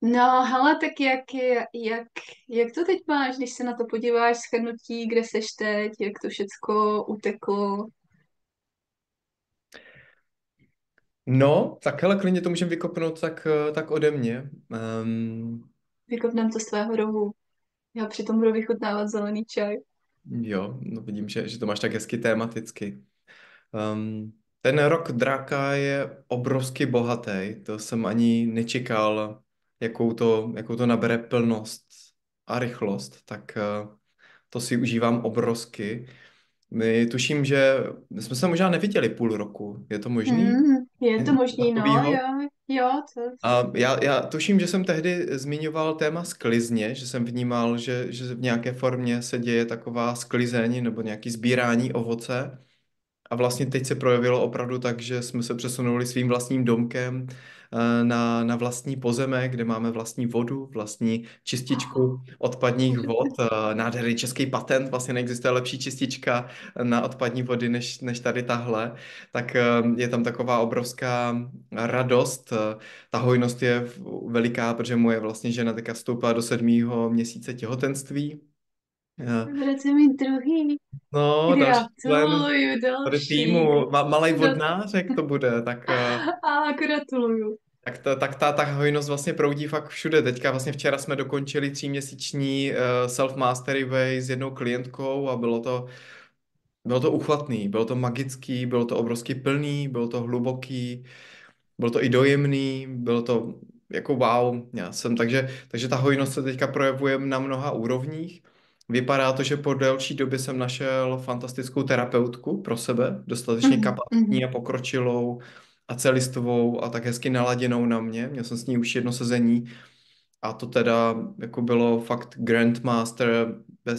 No, hele, tak jak to teď máš, když se na to podíváš, shrnutí, kde seš teď, jak to všecko uteklo, No, tak hele, klidně to můžeme vykopnout tak ode mě. vykopnem to z tvého rohu. Já přitom budu vychutnávat zelený čaj. Jo, no vidím, že to máš tak hezky tematicky. Ten rok draka je obrovsky bohatý, to jsem ani nečekal, jakou to nabere plnost a rychlost, tak to si užívám obrovsky. My tuším, že my jsme se možná neviděli půl roku, je to možný? Je to Něco možný, no, takového? jo, jo, to. A já tuším, že jsem tehdy zmiňoval téma sklizně, že jsem vnímal, že v nějaké formě se děje taková sklizeň nebo nějaký sbírání ovoce. A vlastně teď se projevilo opravdu tak, že jsme se přesunuli svým vlastním domkem na vlastní pozemek, kde máme vlastní vodu, vlastní čističku odpadních vod. Nádherný český patent, vlastně neexistuje lepší čistička na odpadní vody než tady tahle. Tak je tam taková obrovská radost. Ta hojnost je veliká, protože moje vlastně žena teďka vstoupila do 7. měsíce těhotenství. Eh, Budete mít druhý. No, další člen Gratuluju, tady další. týmu, malý Do... vodnářek to bude, tak, A gratuluju. tak ta hojnost vlastně proudí fakt všude. Teďka vlastně včera jsme dokončili 3měsíční self-mastery way s jednou klientkou a bylo to uchvatný, bylo to magický, bylo to obrovsky plný, bylo to hluboký, bylo to i dojemný, bylo to jako wow. Takže ta hojnost se teďka projevuje na mnoha úrovních. Vypadá to, že po delší době jsem našel fantastickou terapeutku pro sebe, dostatečně Mhm, kapacitní mhm, a pokročilou a celistvou a tak hezky naladěnou na mě. Měl jsem s ní už jedno sezení a to teda jako bylo fakt Grandmaster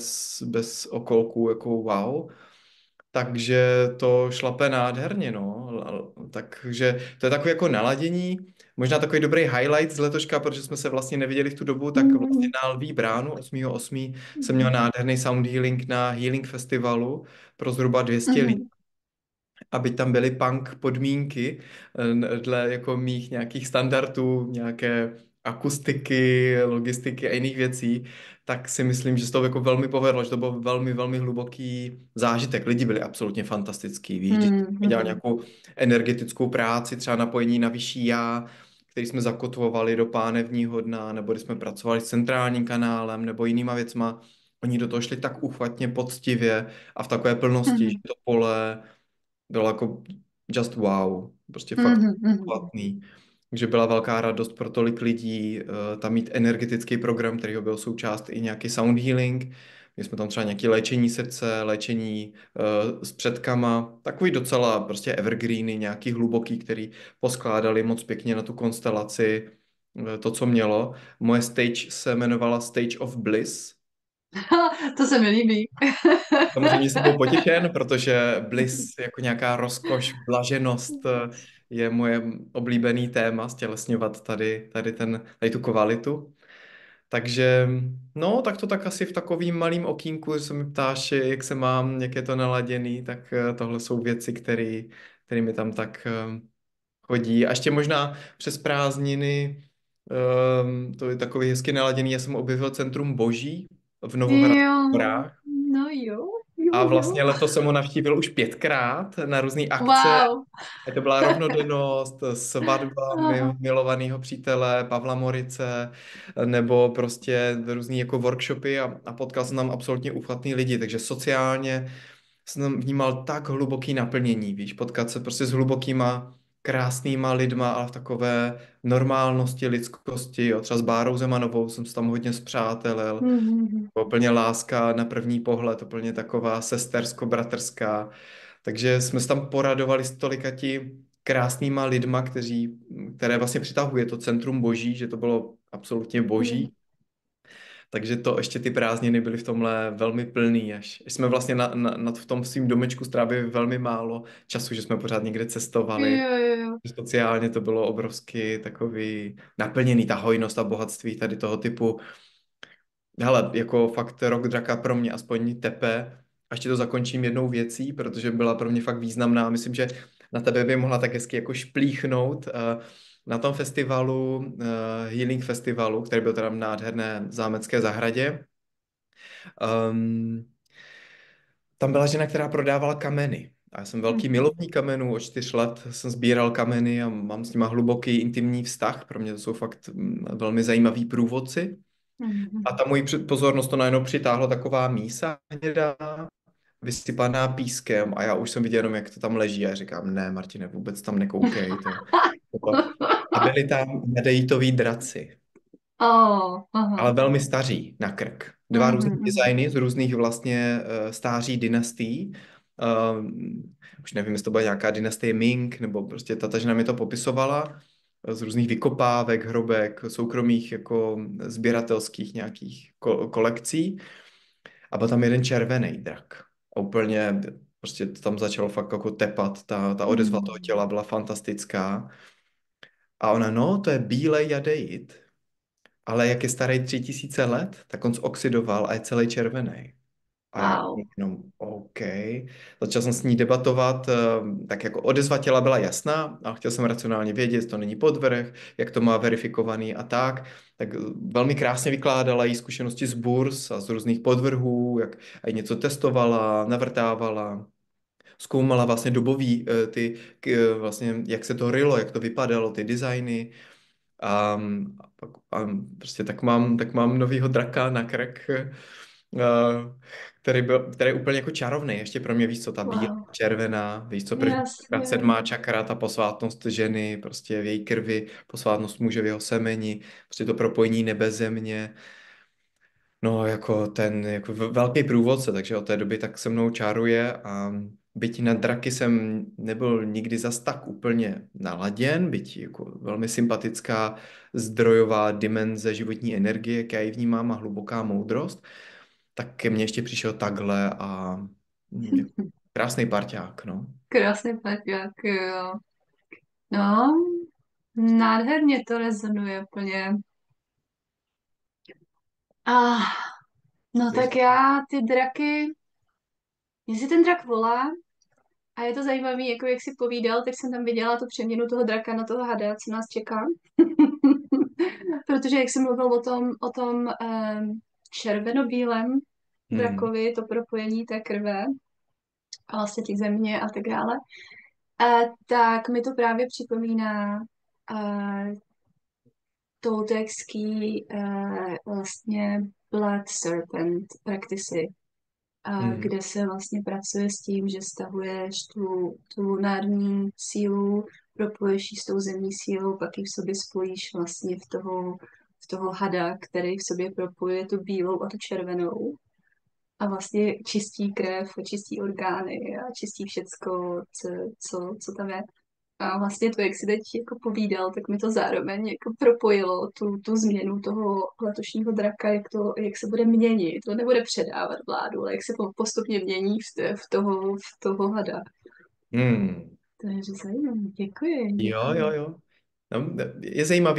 bez okolků, jako wow. Takže to šlape nádherně, no. Takže to je takové jako naladění, možná takový dobrý highlight z letoška, protože jsme se vlastně neviděli v tu dobu, tak vlastně mhm, na Lví bránu 8.8. jsem měl mhm, nádherný sound healing na Healing Festivalu pro zhruba 200 lidí, mhm, aby tam byly punk podmínky dle jako mých nějakých standardů, nějaké akustiky, logistiky a jiných věcí, tak si myslím, že se to jako velmi povedlo, že to byl velmi, velmi hluboký zážitek. Lidi byli absolutně fantastický, víš, že mhm, jsme dělali mhm, nějakou energetickou práci, třeba napojení na vyšší já, který jsme zakotvovali do pánevního dna, nebo když jsme pracovali s centrálním kanálem, nebo jinýma věcma. Oni do toho šli tak uchvatně, poctivě a v takové plnosti, že mhm, to pole bylo jako just wow, prostě fakt mhm, mhm. platný. Takže byla velká radost pro tolik lidí tam mít energetický program, kterýho byl součást i nějaký sound healing. My jsme tam třeba nějaké léčení srdce, léčení s předkama, takový docela prostě evergreeny, nějaký hluboký, který poskládali moc pěkně na tu konstelaci to, co mělo. Moje stage se jmenovala Stage of Bliss. To se mi líbí. Samozřejmě jsem byl potěšen, protože bliss jako nějaká rozkoš, blaženost je moje oblíbený téma, stělesňovat tady tu kvalitu. Takže no, tak to tak asi v takovým malým okýnku, že se mi ptáš, jak se mám, jak je to naladěný, tak tohle jsou věci, které mi tam tak chodí. A ještě možná přes prázdniny, to je takový hezky naladěný, já jsem objevil Centrum Boží v Novohradských Jo, horách. no jo, jo, A jo. vlastně letos jsem ho navštívil už 5krát na různé akce. Wow. A to byla rovnodennost, svatba Aha. milovaného přítele Pavla Morice, nebo prostě různý jako workshopy a potkal jsem tam absolutně uchvatný lidi, takže sociálně jsem tam vnímal tak hluboký naplnění, víš, potkat se prostě s hlubokýma, krásnýma lidma, ale v takové normálnosti, lidskosti, jo. Třeba s Bárou Zemanovou jsem se tam hodně spřátelil, Mhm, úplně láska na první pohled, úplně taková sestersko-bratrská. Takže jsme se tam poradovali s tolikati krásnýma lidma, které vlastně přitahuje to centrum boží, že to bylo absolutně mhm. boží. Takže to ještě ty prázdniny byly v tomhle velmi plný, až jsme vlastně v tom svým domečku strávili velmi málo času, že jsme pořád někde cestovali. Jo, jo, jo. Sociálně to bylo obrovsky takový naplněný, ta hojnost a bohatství tady toho typu. Hele, jako fakt rok draka pro mě aspoň tepe. A ještě to zakončím jednou věcí, protože byla pro mě fakt významná. Myslím, že na tebe by mohla tak hezky jako šplíchnout. na tom festivalu, Healing Festivalu, který byl teda v nádherné zámecké zahradě, um, tam byla žena, která prodávala kameny. A já jsem velký Mhm. milovník kamenů, od 4 let jsem sbíral kameny a mám s nima hluboký intimní vztah. Pro mě to jsou fakt velmi zajímaví průvodci. A Mhm. ta moji pozornost to najednou přitáhlo taková mísa hnědá, vysypaná pískem a já už jsem viděl jenom, jak to tam leží a já říkám, ne, Martine, vůbec tam nekoukej. A byli tam jadejitoví draci, Oh, aha. ale velmi staří na krk. Dva Mhm, různé mhm. designy z různých vlastně stáří dynastií. Už nevím, jestli to byla nějaká dynastie Ming, nebo prostě ta žena mi to popisovala z různých vykopávek, hrobek, soukromých jako sběratelských nějakých kolekcí. A byl tam jeden červený drak. A úplně prostě to tam začalo fakt jako tepat. Ta odezva toho Mhm. těla byla fantastická. A ona, no, to je bílej jadeit. Ale jak je starý 3000 let, tak on zoxidoval a je celý červený. A já Wow. jenom, OK. Začal jsem s ní debatovat, tak jako odezva těla byla jasná, a chtěl jsem racionálně vědět, to není podvrh, jak to má verifikovaný a tak. Tak velmi krásně vykládala její zkušenosti z burs a z různých podvrhů, jak aj něco testovala, navrtávala, zkoumala vlastně dobový, vlastně jak se to rylo, jak to vypadalo, ty designy. A prostě tak mám novýho draka na krk, který je úplně jako čarovný. Ještě pro mě víš co, ta bílá, Wow. červená, víš co, první čakra, Jasně. 7. čakra, ta posvátnost ženy, prostě v její krvi, posvátnost muže v jeho semeni, prostě to propojení nebe země. No, jako ten jako velký průvodce, takže od té doby tak se mnou čáruje a byť na draky jsem nebyl nikdy zas tak úplně naladěn, byť jako velmi sympatická zdrojová dimenze životní energie, jak já ji vnímám a hluboká moudrost, tak ke mně ještě přišel takhle a jako krásný parťák, no. Krásný parťák, jo. No, nádherně to rezonuje úplně. Ah, no Takže, tak já ty draky, mě si ten drak volá a je to zajímavý, jako jak si povídal, tak jsem tam viděla tu přeměnu toho draka na toho hada, co nás čeká. Protože jak jsem mluvil o tom červenobílém hmm, drakovi, to propojení té krve a vlastně ty země a tak dále, tak mi to právě připomíná toltecký vlastně Blood Serpent praktisy, hmm, kde se vlastně pracuje s tím, že stahuješ tu národní sílu, propoješ ji s tou zemní sílou, pak ji v sobě spojíš vlastně v toho hada, který v sobě propojuje tu bílou a tu červenou a vlastně čistí krev, čistí orgány a čistí všecko, co tam je. A vlastně to, jak si teď jako povídal, tak mi to zároveň jako propojilo tu změnu toho letošního draka, jak se bude měnit. To nebude předávat vládu, ale jak se postupně mění v toho hada. hmm. Takže zajímavé. Děkuji, Jo, jo, děkuji. jo. No, je zajímavý,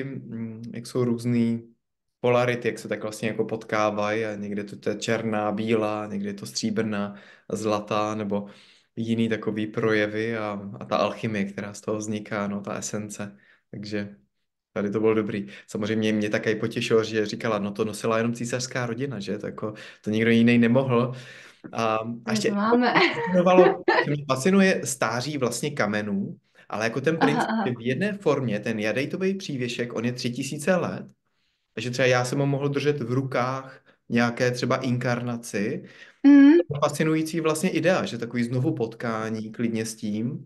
jak jsou různý polarity, jak se tak vlastně jako potkávají a někde to je černá, bílá, někde je to stříbrná, zlatá nebo jiný takový projevy a ta alchymie, která z toho vzniká, no ta esence. Takže tady to bylo dobrý. Samozřejmě mě také potěšilo, že říkala, no to nosila jenom císařská rodina, že to, jako, to nikdo jiný nemohl. A Takže ještě to máme. mě fascinuje stáří vlastně kamenů, ale jako ten Aha, princip, že aha. v jedné formě ten jadejtový přívěšek, on je 3000 let, takže třeba já jsem ho mohl držet v rukách nějaké třeba inkarnaci. Mm, Fascinující vlastně idea, že takový znovu potkání klidně s tím,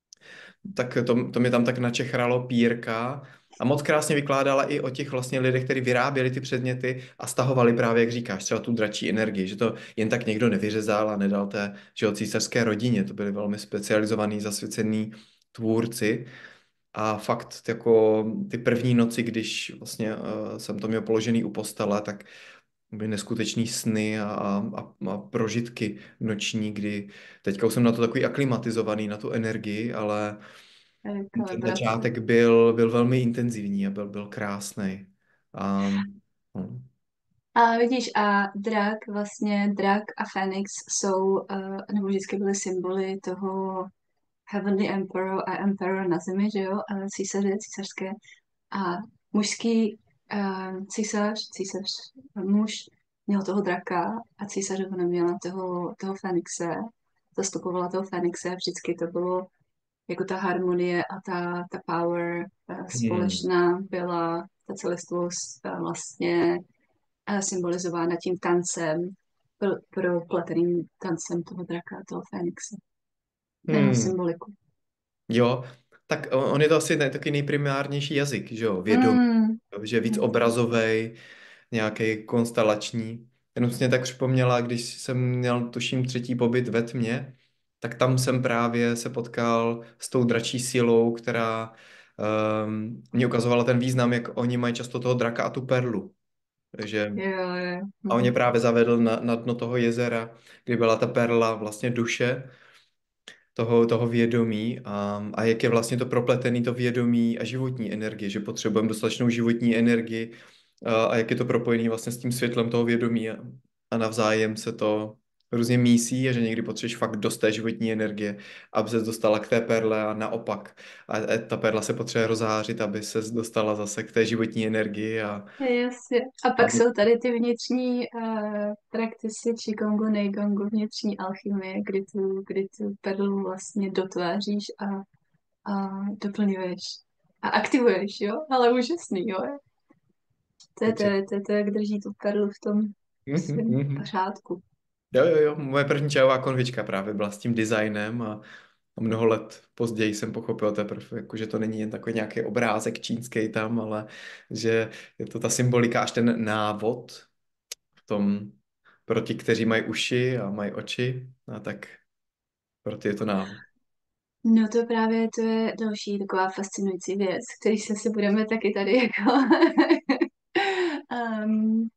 tak to mi tam tak načechralo Pírka a moc krásně vykládala i o těch vlastně lidech, kteří vyráběli ty předměty a stahovali právě, jak říkáš, třeba tu dračí energii, že to jen tak někdo nevyřezal a nedal té, že o císařské rodině, to byli velmi specializovaní, zasvěcený tvůrci a fakt jako ty první noci, když vlastně jsem to měl položený u postele, tak byly neskutečný sny a prožitky noční, kdy teďka už jsem na to takový aklimatizovaný, na tu energii, ale ten kalibrace. začátek byl velmi intenzivní a byl krásný. A, no. A vidíš, a drak a Fénix jsou, nebo vždycky byly symboly toho Heavenly Emperor a Emperor na zemi, že jo, a císaře, císařské. A mužský císař, muž měl toho draka a císařova neměla toho Fenixe, zastupovala toho Fenixe a vždycky to bylo jako ta harmonie a ta power Hmm. společná byla ta celistvost vlastně symbolizována tím tancem, propleteným tancem toho draka, toho Fenixe, na jeho Hmm. symboliku. Jo, tak on je to asi taky nejprimárnější jazyk, že jo, vědomí, Mm, že je víc mm, obrazový, nějaký konstelační. Jenom jsi mě tak připomněla, když jsem měl, tuším, třetí pobyt ve tmě, tak tam jsem právě se potkal s tou dračí sílou, která mě ukazovala ten význam, jak oni mají často toho draka a tu perlu. Takže jo, jo. a on mě Mhm. právě zavedl na dno toho jezera, kdy byla ta perla vlastně duše toho vědomí a jak je vlastně to propletený to vědomí a životní energie, že potřebujeme dostatečnou životní energii a jak je to propojený vlastně s tím světlem toho vědomí a navzájem se to různě mísí a že někdy potřebuješ fakt dost té životní energie, aby se dostala k té perle a naopak. A ta perla se potřebuje rozhářit, aby se dostala zase k té životní energii Jasně. A pak aby... jsou tady ty vnitřní praktisy Qigonggu, Neigongu, vnitřní alchymie, kdy tu perlu vlastně dotváříš a doplňuješ a aktivuješ, jo? Ale úžasný, jo? Takže... To je, jak drží tu perlu v tom Mhm, svém mhm. pořádku. Jo, jo, jo, moje první čajová konvička právě byla s tím designem a mnoho let později jsem pochopil teprve, jako, že to není jen takový nějaký obrázek čínský tam, ale že je to ta symbolika až ten návod v tom pro ti, kteří mají uši a mají oči, a tak pro ty je to návod. No to je další taková fascinující věc, který se si budeme taky tady jako um,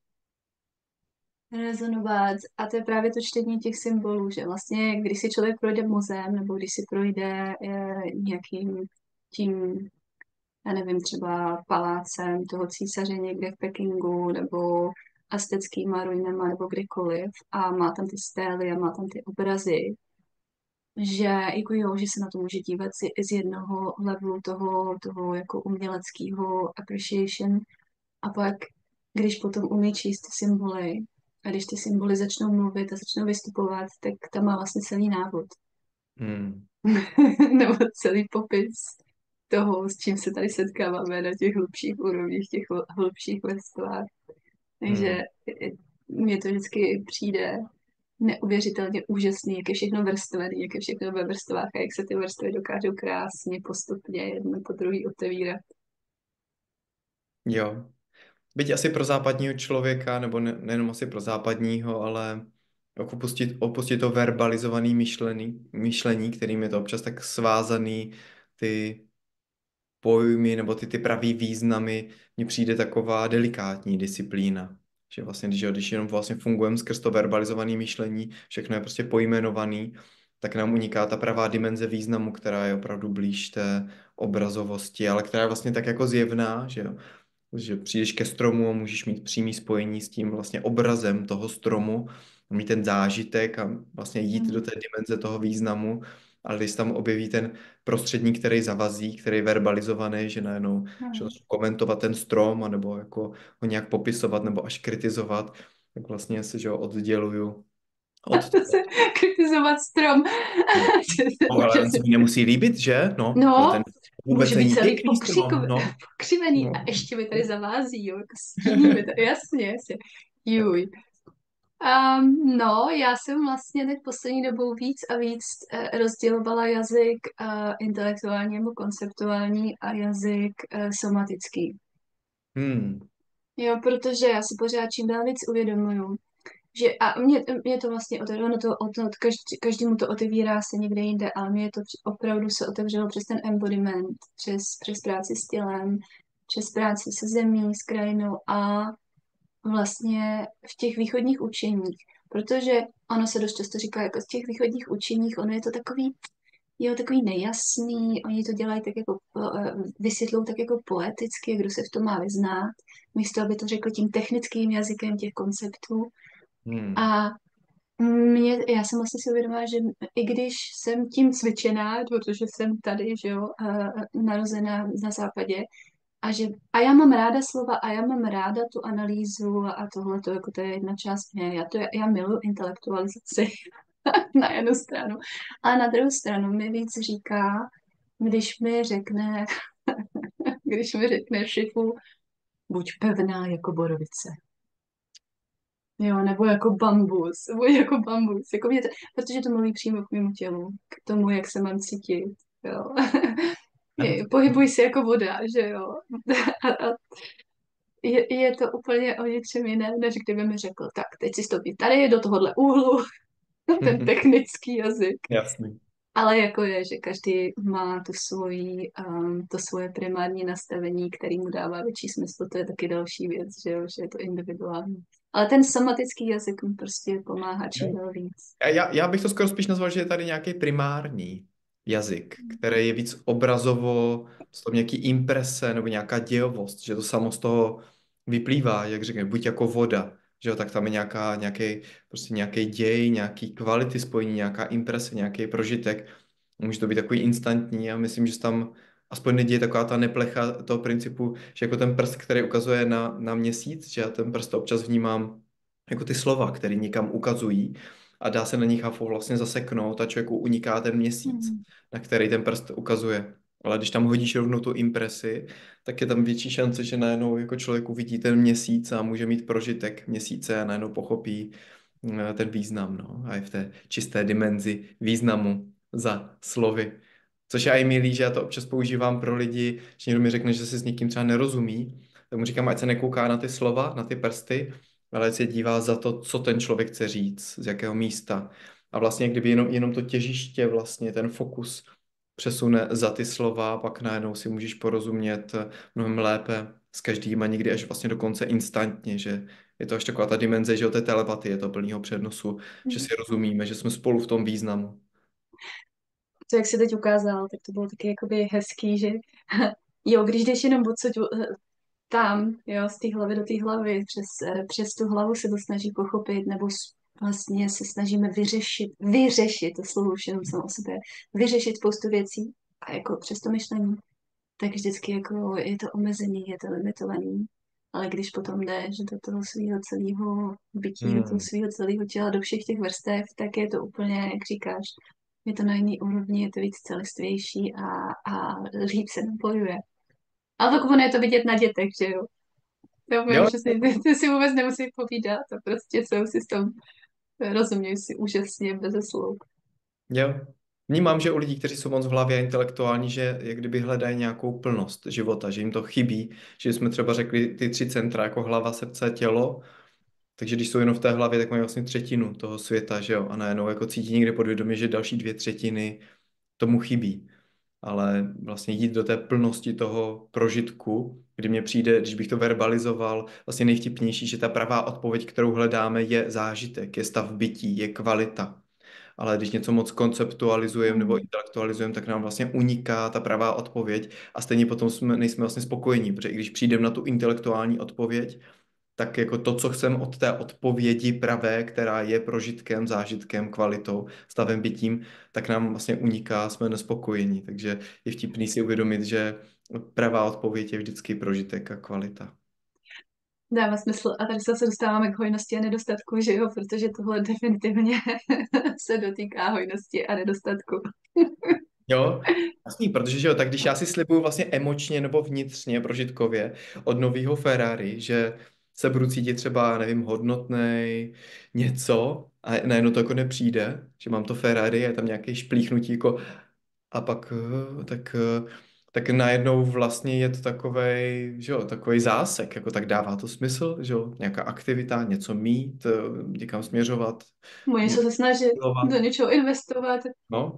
rezonovat. A to je právě to čtení těch symbolů, že vlastně, když si člověk projde muzeem, nebo když si projde nějakým tím, já nevím, třeba palácem toho císaře někde v Pekingu, nebo azteckýma ruinama, nebo kdekoliv, a má tam ty stély a má tam ty obrazy, že jako jo, že se na to může dívat z jednoho levelu toho jako uměleckého appreciation a pak, když potom umí číst ty symboly a když ty symboly začnou mluvit a začnou vystupovat, tak tam má vlastně celý návod. Hmm. Nebo celý popis toho, s čím se tady setkáváme na těch hlubších úrovních, těch hlubších vrstvách. Takže Hmm. mně to vždycky přijde neuvěřitelně úžasný, jak je všechno vrstvený, jak je všechno ve vrstvách a jak se ty vrstvy dokážou krásně postupně jedno po druhý otevírat. Jo. Byť asi pro západního člověka, nebo nejenom asi pro západního, ale opustit to verbalizované myšlení, kterým je to občas tak svázaný, ty pojmy nebo ty pravý významy, mně přijde taková delikátní disciplína. Že vlastně, když jenom vlastně fungujeme skrz to verbalizované myšlení, všechno je prostě pojmenovaný, tak nám uniká ta pravá dimenze významu, která je opravdu blíž té obrazovosti, ale která je vlastně tak jako zjevná, že přijdeš ke stromu a můžeš mít přímý spojení s tím vlastně obrazem toho stromu, mít ten zážitek a vlastně jít do Mm. té dimenze toho významu, ale když se tam objeví ten prostředník, který zavazí, který je verbalizovaný, že najednou že Mm. začnu komentovat ten strom, anebo jako ho nějak popisovat, nebo až kritizovat, tak vlastně se, že ho odděluju od toho. Zase kritizovat strom. No, To je no, ale on se úžasný. mi nemusí líbit, že? No, ale No, ten vůbec může být není celý pěkný strom, no. pokřivený a No. ještě mi tady zavází, jo, jako stíní mi to, jasně, jasně. Juj. No, já jsem vlastně teď poslední dobou víc a víc rozdělovala jazyk intelektuální nebo konceptuální a jazyk somatický. Hmm. Jo, protože já si pořád čím dál víc uvědomuju, že a mě to vlastně otevřelo, každému to otevírá se někde jinde, ale mě to opravdu se otevřelo přes ten embodiment, přes práci s tělem, přes práci se zemí, s krajinou a vlastně v těch východních učeních, protože ono se dost často říká, jako z těch východních učeních, ono je to takový, jo, takový nejasný, oni to dělají tak jako, vysvětlou tak jako poeticky, kdo se v tom má vyznát, místo aby to řekl tím technickým jazykem těch konceptů. Hmm. A Já jsem vlastně si uvědomila, že i když jsem tím cvičená, protože jsem tady, že jo, narozená na západě, a já mám ráda slova a já mám ráda tu analýzu a tohle, jako to je jedna část mě. Já miluji intelektualizaci na jednu stranu, ale na druhou stranu mi víc říká, když mi řekne, když mi řekne šifu, buď pevná jako borovice. Jo, nebo jako bambus, nebo jako bambus, jako protože to mluví přímo k mému tělu, k tomu, jak se mám cítit, jo. Ano. Pohybuj se jako voda, že jo. A je to úplně o něčem jiném, než kdyby mi řekl, tak teď si stoupí tady do tohohle úhlu, ten technický jazyk. Jasný. Ale jako je, že každý má to svoje primární nastavení, který mu dává větší smysl, to je taky další věc, že jo, že je to individuální. Ale ten somatický jazyk mi prostě pomáhá čím dál víc. Já bych to skoro spíš nazval, že je tady nějaký primární jazyk, který je víc obrazovo, z toho nějaký imprese nebo nějaká dějovost, že to samo z toho vyplývá, jak řekne, buď jako voda, že jo, tak tam je prostě nějaký děj, nějaký kvality spojení, nějaká imprese, nějaký prožitek. Může to být takový instantní a myslím, že se tam aspoň neděje taková ta neplecha toho principu, že jako ten prst, který ukazuje na měsíc, že já ten prst občas vnímám jako ty slova, které někam ukazují a dá se na nich hafou vlastně zaseknout a člověku uniká ten měsíc, Hmm. na který ten prst ukazuje. Ale když tam hodíš rovnou tu impresi, tak je tam větší šance, že najednou jako člověk uvidí ten měsíc a může mít prožitek měsíce a najednou pochopí ten význam, no, a je v té čisté dimenzi významu za slovy. Což já i milý, že já to občas používám pro lidi, že někdo mi řekne, že se s někým třeba nerozumí, tak mu říkám, ať se nekouká na ty slova, na ty prsty, ale ať se dívá za to, co ten člověk chce říct, z jakého místa. A vlastně kdyby jenom to těžiště, vlastně ten fokus přesune za ty slova, pak najednou si můžeš porozumět mnohem lépe s každým a někdy až vlastně dokonce instantně, že je to až taková ta dimenze, že o té telepatie, to plného přednosu, že si rozumíme, že jsme spolu v tom významu. To, jak jsi teď ukázal, tak to bylo taky jakoby hezký, že jo, když jdeš jenom odsud tam, jo, z té hlavy do té hlavy, přes tu hlavu se to snaží pochopit, nebo vlastně se snažíme vyřešit, to slovo už jenom samo o sobě, vyřešit spoustu věcí a jako přes to myšlení, tak vždycky jako je to omezený, je to limitovaný. Ale když potom jdeš do toho svého celého bytí, do toho Hmm. svého celého těla, do všech těch vrstev, tak je to úplně, jak říkáš, je to na jiný úrovni, je to víc celistvější a líp se napojuje. Ale tak ono je to vidět na dětech, že jo? To je Jo, přesně, ty si vůbec nemusí povídat a prostě jsou si s tom, rozumějí si úžasně bez slov. jo. Vnímám, že u lidí, kteří jsou moc v hlavě a intelektuální, že jak kdyby hledají nějakou plnost života, že jim to chybí, že jsme třeba řekli ty tři centra, jako hlava, srdce, tělo, takže když jsou jenom v té hlavě, tak mají vlastně třetinu toho světa, že jo, a najednou jako cítí někde podvědomě, že další dvě třetiny tomu chybí. Ale vlastně jít do té plnosti toho prožitku, kdy mně přijde, když bych to verbalizoval, vlastně nejvtipnější, že ta pravá odpověď, kterou hledáme, je zážitek, je stav bytí, je kvalita. Ale když něco moc konceptualizujeme nebo Hmm. intelektualizujeme, tak nám vlastně uniká ta pravá odpověď a stejně potom nejsme vlastně spokojení, protože i když přijdeme na tu intelektuální odpověď, tak jako to, co chcem od té odpovědi pravé, která je prožitkem, zážitkem, kvalitou, stavem bytím, tak nám vlastně uniká, jsme nespokojení. Takže je vtipný si uvědomit, že pravá odpověď je vždycky prožitek a kvalita. Dává smysl. A tady se zase dostáváme k hojnosti a nedostatku, že jo? Protože tohle definitivně se dotýká hojnosti a nedostatku. Jo, jasný, protože že jo, tak když já si slibuju vlastně emočně nebo vnitřně, prožitkově od nového Ferrari, že se budu cítit třeba, nevím, hodnotnej, něco a najednou to jako nepřijde, že mám to Ferrari a je tam nějaké šplíchnutí jako a pak tak najednou vlastně je to takovej, že jo, takovej zásek, jako tak dává to smysl, že jo, nějaká aktivita, něco mít, někam směřovat, Může něco se snažit milovat. do něčeho investovat. No,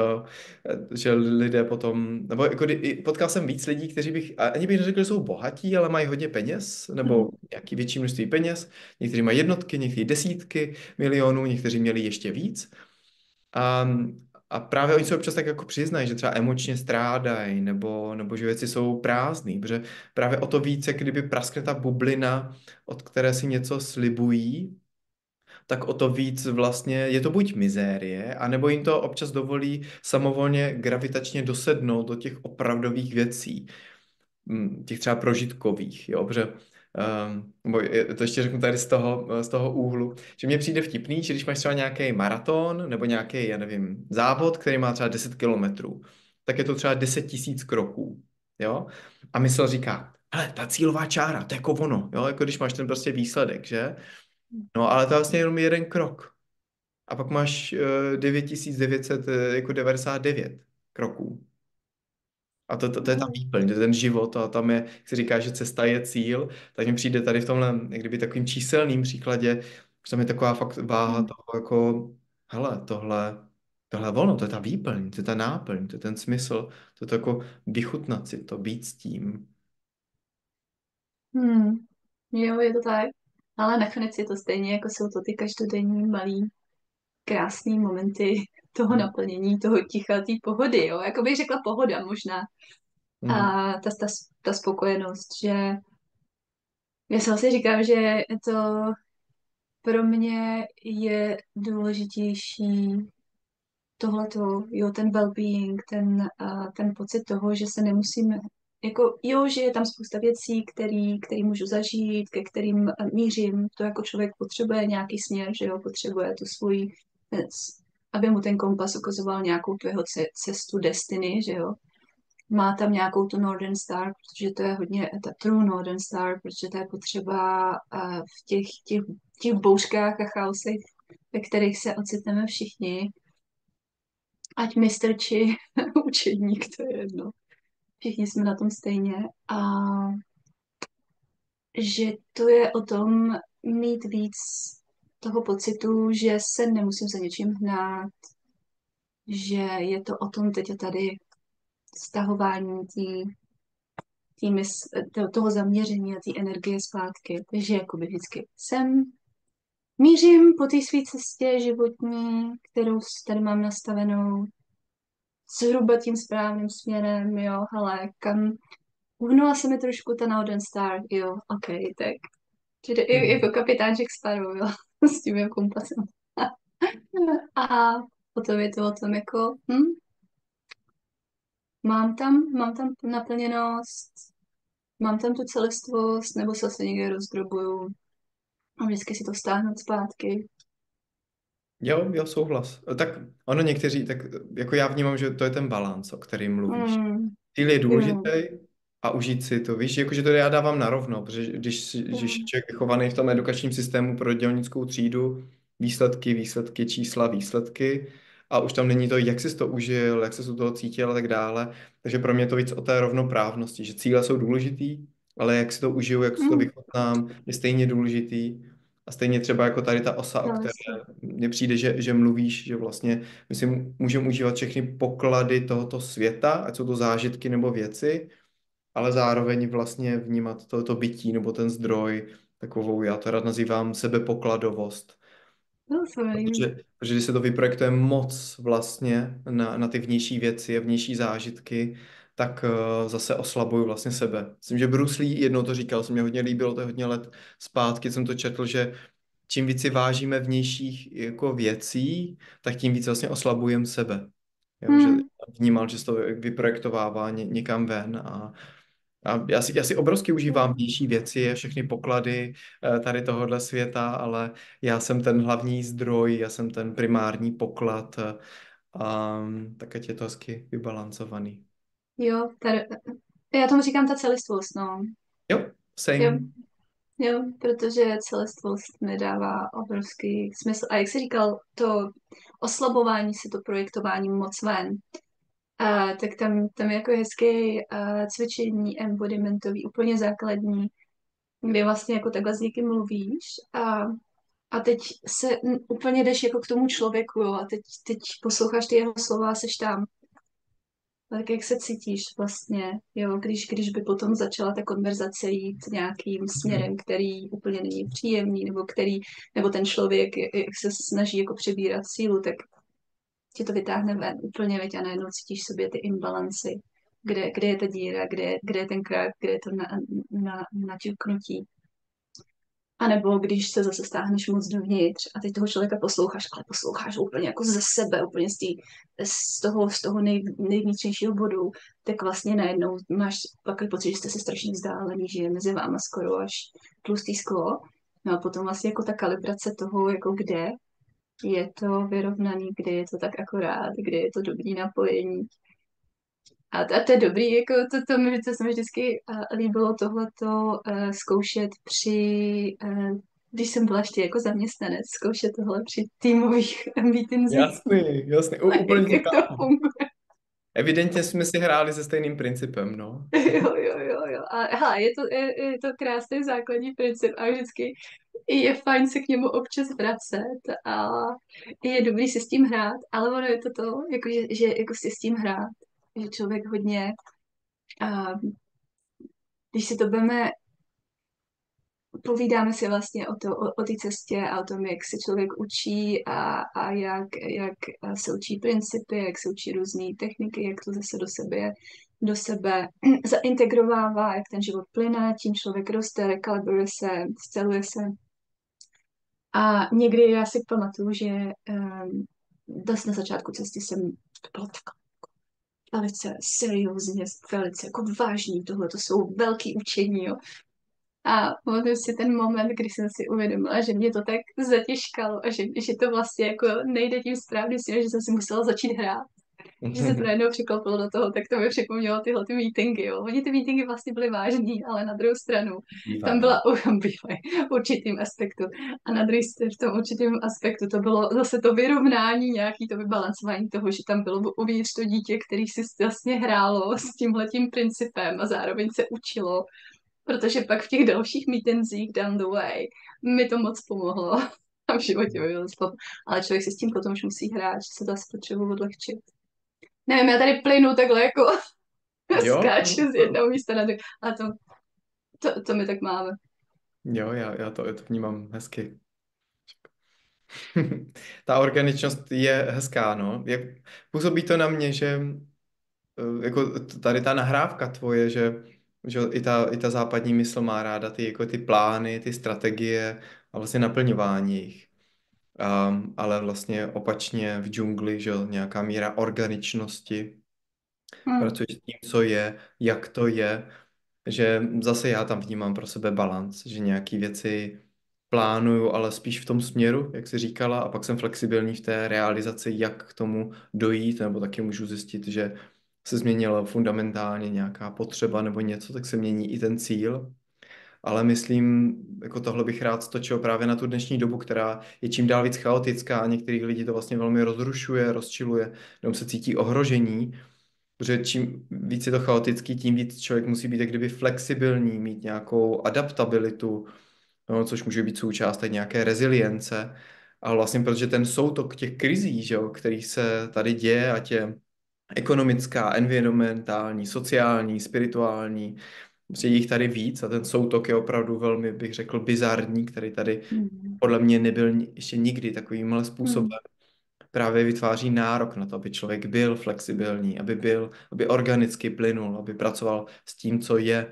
že lidé potom, nebo jako potkal jsem víc lidí, kteří ani bych neřekl, že jsou bohatí, ale mají hodně peněz, nebo Mhm. nějaký větší množství peněz. Někteří mají jednotky, někteří desítky milionů, někteří měli ještě víc. A, a právě oni se občas tak jako přiznají, že třeba emočně strádají, nebo že věci jsou prázdné, protože právě o to více, kdyby praskne ta bublina, od které si něco slibují, tak o to víc vlastně je to buď mizérie, anebo jim to občas dovolí samovolně gravitačně dosednout do těch opravdových věcí, těch třeba prožitkových, jo, protože to ještě řeknu tady z toho úhlu, že mně přijde vtipný, že když máš třeba nějaký maraton nebo nějaký, já nevím, závod, který má třeba 10 kilometrů, tak je to třeba 10 000 kroků, jo, a mysl říká, hele, ta cílová čára, to je jako ono, jo, jako když máš ten prostě výsledek, že? No, ale to je vlastně jenom jeden krok. A pak máš 9999 kroků. A to je ta No. výplň, to je ten život a tam je, jak se říká, že cesta je cíl, tak mi přijde tady v tomhle, jak kdyby takovým číselným příkladě, že tam je taková fakt váha Mm. toho jako, hele, tohle je ono, to je ta výplň, to je ta náplň, to je ten smysl, to je to jako vychutnat si to, být s tím. Hmm. Jo, je to tak. Ale nakonec je to stejně, jako jsou to ty každodenní malý krásný momenty toho Mhm. naplnění, toho ticha, té pohody, jo. Jako bych řekla pohoda možná. A Mhm. ta spokojenost, že já si vlastně říkám, že to pro mě je důležitější tohleto, jo, ten well-being, ten pocit toho, že se nemusím, jako jo, že je tam spousta věcí, který můžu zažít, ke kterým mířím, to jako člověk potřebuje nějaký směr, že jo, potřebuje tu svůj, aby mu ten kompas ukazoval nějakou tu jeho cestu, destiny, že jo. Má tam nějakou tu Northern Star, protože to je hodně ta True Northern Star, protože to je potřeba v těch bouřkách a chaosech, ve kterých se ocitneme všichni, ať mistr či učedník, to je jedno. Všichni jsme na tom stejně. A že to je o tom mít víc toho pocitu, že se nemusím za něčím hnát, že je to o tom teď a tady stahování toho zaměření a té energie zpátky. Takže jakoby vždycky mířím po té své cestě životní, kterou tady mám nastavenou, zhruba tím správným směrem, jo, hele, uhnula se mi trošku ta Northern Star, jo, ok, tak. Čili jako kapitán Jack Sparrow, jo, s tím jeho kompasem. A potom je to o tom jako, mám tam naplněnost, mám tam tu celistvost, nebo se zase někde rozdrobuju a vždycky si to stáhnout zpátky. Jo, souhlas. Tak ono někteří, tak jako já vnímám, že to je ten balans, o kterým mluvíš. Mm, Cíl je jo, důležitý a užít si to. Víš, jakože to já dávám na rovno, protože když je jo, člověk vychovaný v tom edukačním systému pro dělnickou třídu, výsledky, čísla, výsledky a už tam není to, jak jsi to užil, jak jsi u toho cítil a tak dále. Takže pro mě je to víc o té rovnoprávnosti, že cíle jsou důležitý, ale jak si to užiju, jak si to mm, vychutnám, je stejně důležitý. A stejně třeba jako tady ta osa, o které celistvost. mně přijde, že mluvíš, že vlastně my si můžeme užívat všechny poklady tohoto světa, ať jsou to zážitky nebo věci, ale zároveň vlastně vnímat to bytí nebo ten zdroj, takovou, já to rád nazývám sebepokladovost. To se mi líbí. Protože když se to vyprojektuje moc vlastně na ty vnější věci a vnější zážitky, tak zase oslabuju vlastně sebe. Myslím, že Bruce Lee jednou to říkal, se mě hodně líbilo, to je hodně let zpátky, jsem to četl, že čím víc si vážíme vnějších jako věcí, tak tím víc vlastně oslabujeme sebe. Jo, že Mm, vnímal, že se to vyprojektovává někam ven a já si obrovsky užívám vnější věci a všechny poklady tady tohohle světa, ale já jsem ten hlavní zdroj, já jsem ten primární poklad a tak ať je to hezky vybalancovaný. jo, já tomu říkám ta celistvost, no. Jo, Jo, same. jo, protože celistvost mi dává obrovský smysl. A jak jsi říkal, to oslabování si, to projektování moc ven, tak tam je jako hezké cvičení embodimentový, úplně základní, kdy vlastně jako takhle s někým mluvíš a teď úplně jdeš jako k tomu člověku, jo, a teď posloucháš ty jeho slova a seš tam. Tak jak se cítíš vlastně, jo, když by potom začala ta konverzace jít nějakým Mhm. směrem, který úplně není příjemný, nebo ten člověk, jak se snaží jako přebírat sílu, tak ti to vytáhne ven úplně, veď a najednou cítíš v sobě ty imbalancy, kde je ta díra, kde je ten krak, kde je to naťuknutí. A nebo když se zase stáhneš moc dovnitř a teď toho člověka posloucháš, ale posloucháš úplně jako ze sebe, úplně z toho nejvnitřnějšího bodu, tak vlastně najednou máš takový pocit, že jste se strašně vzdálení, že je mezi váma skoro až tlustý sklo. No a potom vlastně jako ta kalibrace toho, jako kde je to vyrovnaný, kde je to tak akorát, kde je to dobrý napojení. A to je dobrý, jako to se mi vždycky líbilo tohleto zkoušet když jsem byla ještě jako zaměstnanec, zkoušet tohle při týmových meetingsích, Jasný, jasný, úplně tě jak to chápu. funguje. Evidentně jsme si hráli se stejným principem, no. Jo. A hele, je to krásný základní princip a vždycky je fajn se k němu občas vracet a je dobrý si s tím hrát, ale ono je to, jako, že jako si s tím hrát, že člověk hodně, a když si to budeme povídáme si vlastně o té cestě a o tom, jak se člověk učí a jak se učí principy, jak se učí různé techniky, jak to zase do sebe zaintegrovává, jak ten život plyne, tím člověk roste, rekalibruje se, sceluje se. A někdy já si pamatuju, že dost na začátku cesty to bylo tak velice seriózně, velice jako vážný, tohle to jsou velký učení, jo. A pamatuju si ten moment, kdy jsem si uvědomila, že mě to tak zatěžkalo a že to vlastně jako nejde tím správným směrem, že jsem si musela začít hrát. Že se to najednou překlopilo do toho, tak to mi připomnělo tyhle ty meetingy. Jo. Oni ty meetingy vlastně byly vážný, ale na druhou stranu tam Bývají. byla bývají v určitým aspektu. A na druhý v tom určitém aspektu to bylo zase to vyrovnání, nějaký to vybalancování toho, že tam bylo uvnitř to dítě, který si vlastně hrálo s tímhletím principem a zároveň se učilo, protože pak v těch dalších meetingsích down the way mi to moc pomohlo. A v životě mi bylo slov. Ale člověk si s tím potom už musí hrát, že se to asi potřebuje odlehčit. Nevím, já tady plynu takhle jako Jo, skáču z jednoho místa na druhé. A to my tak máme. jo, já to vnímám hezky. Ta organičnost je hezká, no. Působí to na mě, že jako tady ta nahrávka tvoje, že i ta západní mysl má ráda jako ty plány, ty strategie a vlastně naplňování jich. Ale vlastně opačně v džungli, že jo, nějaká míra organičnosti, Hmm. pracuješ s tím, co je, jak to je, že zase já tam vnímám pro sebe balans, že nějaký věci plánuju, ale spíš v tom směru, jak jsi říkala, a pak jsem flexibilní v té realizaci, jak k tomu dojít, nebo taky můžu zjistit, že se změnila fundamentálně nějaká potřeba nebo něco, tak se mění i ten cíl. Ale myslím, jako tohle bych rád stočil právě na tu dnešní dobu, která je čím dál víc chaotická a některých lidí to vlastně velmi rozrušuje, rozčiluje, nebo se cítí ohrožení, protože čím víc je to chaotický, tím víc člověk musí být jak kdyby flexibilní, mít nějakou adaptabilitu, no, což může být součást tak nějaké rezilience. A vlastně protože ten soutok těch krizí, že jo, který se tady děje, ať je ekonomická, environmentální, sociální, spirituální, prostě je jich tady víc a ten soutok je opravdu velmi, bych řekl, bizarní, který tady Hmm. podle mě nebyl ještě nikdy takovýmhle Hmm. způsobem. Právě vytváří nárok na to, aby člověk byl flexibilní, aby organicky plynul, aby pracoval s tím, co je.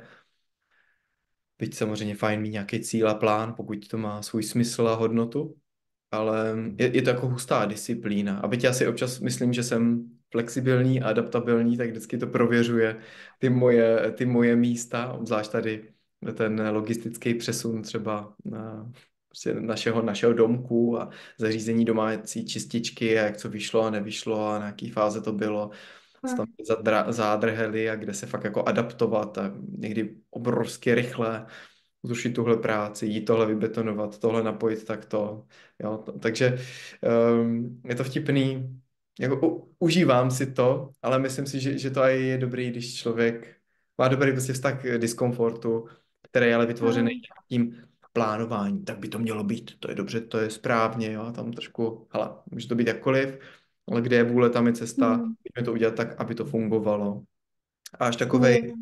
Byť samozřejmě fajn mít nějaký cíl a plán, pokud to má svůj smysl a hodnotu, ale je to jako hustá disciplína. A byť já si občas myslím, že jsem flexibilní a adaptabilní, tak vždycky to prověřuje ty moje místa, obzvlášť tady ten logistický přesun třeba prostě našeho domku a zařízení domácí čističky a jak co vyšlo a nevyšlo a na jaký fáze to bylo, co tam zádrhely a kde se fakt jako adaptovat a někdy obrovsky rychle zrušit tuhle práci, jít tohle vybetonovat, tohle napojit takto. Jo, takže je to vtipný. Jako, užívám si to, ale myslím si, že to aj je dobrý, když člověk má dobrý prostě vztah k diskomfortu, který je ale vytvořený Hmm. tím plánování. Tak by to mělo být, to je dobře, to je správně, jo, tam trošku, hele, může to být jakkoliv, ale kde je vůle, tam je cesta, Hmm. pojďme to udělat tak, aby to fungovalo. A až takovej Jo.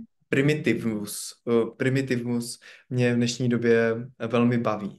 primitivismus mě v dnešní době velmi baví.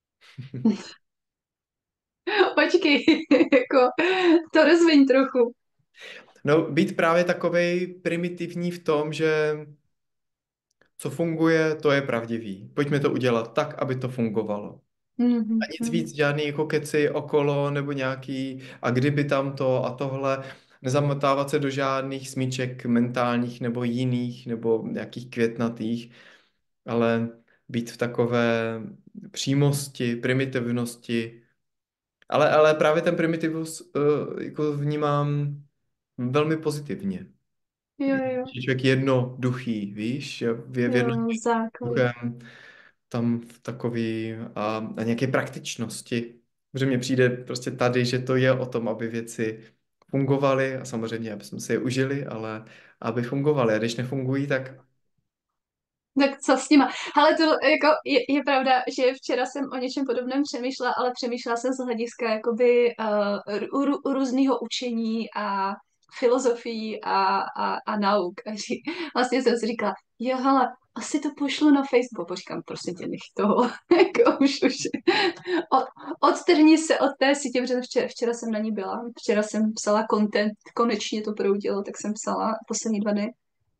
Počkej, jako to rozviň trochu. No, být právě takovej primitivní v tom, že co funguje, to je pravdivý. Pojďme to udělat tak, aby to fungovalo. A Mhm, nic mhm. víc, žádný jako keci okolo, nebo nějaký a kdyby tam to a tohle, nezamotávat se do žádných smyček mentálních nebo jiných, nebo nějakých květnatých, ale být v takové přímosti, primitivnosti. Ale právě ten primitivus jako vnímám velmi pozitivně. Jo, jo, Je člověk jednoduchý, víš, je v jo, základ. jednoduchém, tam v takový a nějaké praktičnosti. Protože mně přijde prostě tady, že to je o tom, aby věci fungovaly a samozřejmě, aby jsme si je užili, ale aby fungovaly. A když nefungují, tak Tak co s nima? Ale to jako je pravda, že včera jsem o něčem podobném přemýšlela, ale přemýšlela jsem z hlediska jakoby různého učení a filozofií a nauk. Vlastně jsem si říkala, jo, hele, asi to pošlu na Facebook. Říkám, prosím tě, nech toho. Jako už. Od, odtrhni se od té sítě, protože včera jsem na ní byla. Včera jsem psala content, konečně to proudilo, tak jsem psala poslední 2 dny.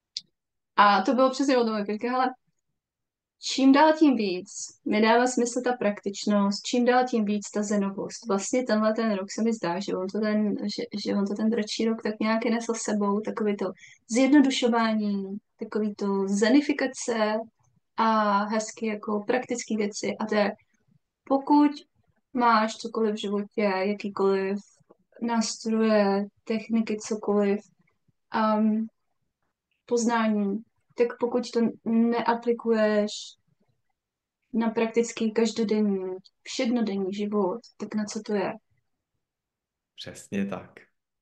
A to bylo přesně o tom, jak říkám, hele, čím dál tím víc mi dává smysl ta praktičnost, čím dál tím víc ta zenovost. Vlastně tenhle ten rok se mi zdá, že on to ten dračí rok tak nějak nesl s sebou, takový to zjednodušování, takový to zenifikace a hezky jako praktické věci. A to je, pokud máš cokoliv v životě, jakýkoliv nástroje, techniky, cokoliv, um, poznání, tak pokud to neaplikuješ na praktický každodenní, všednodenní život, tak na co to je? přesně tak.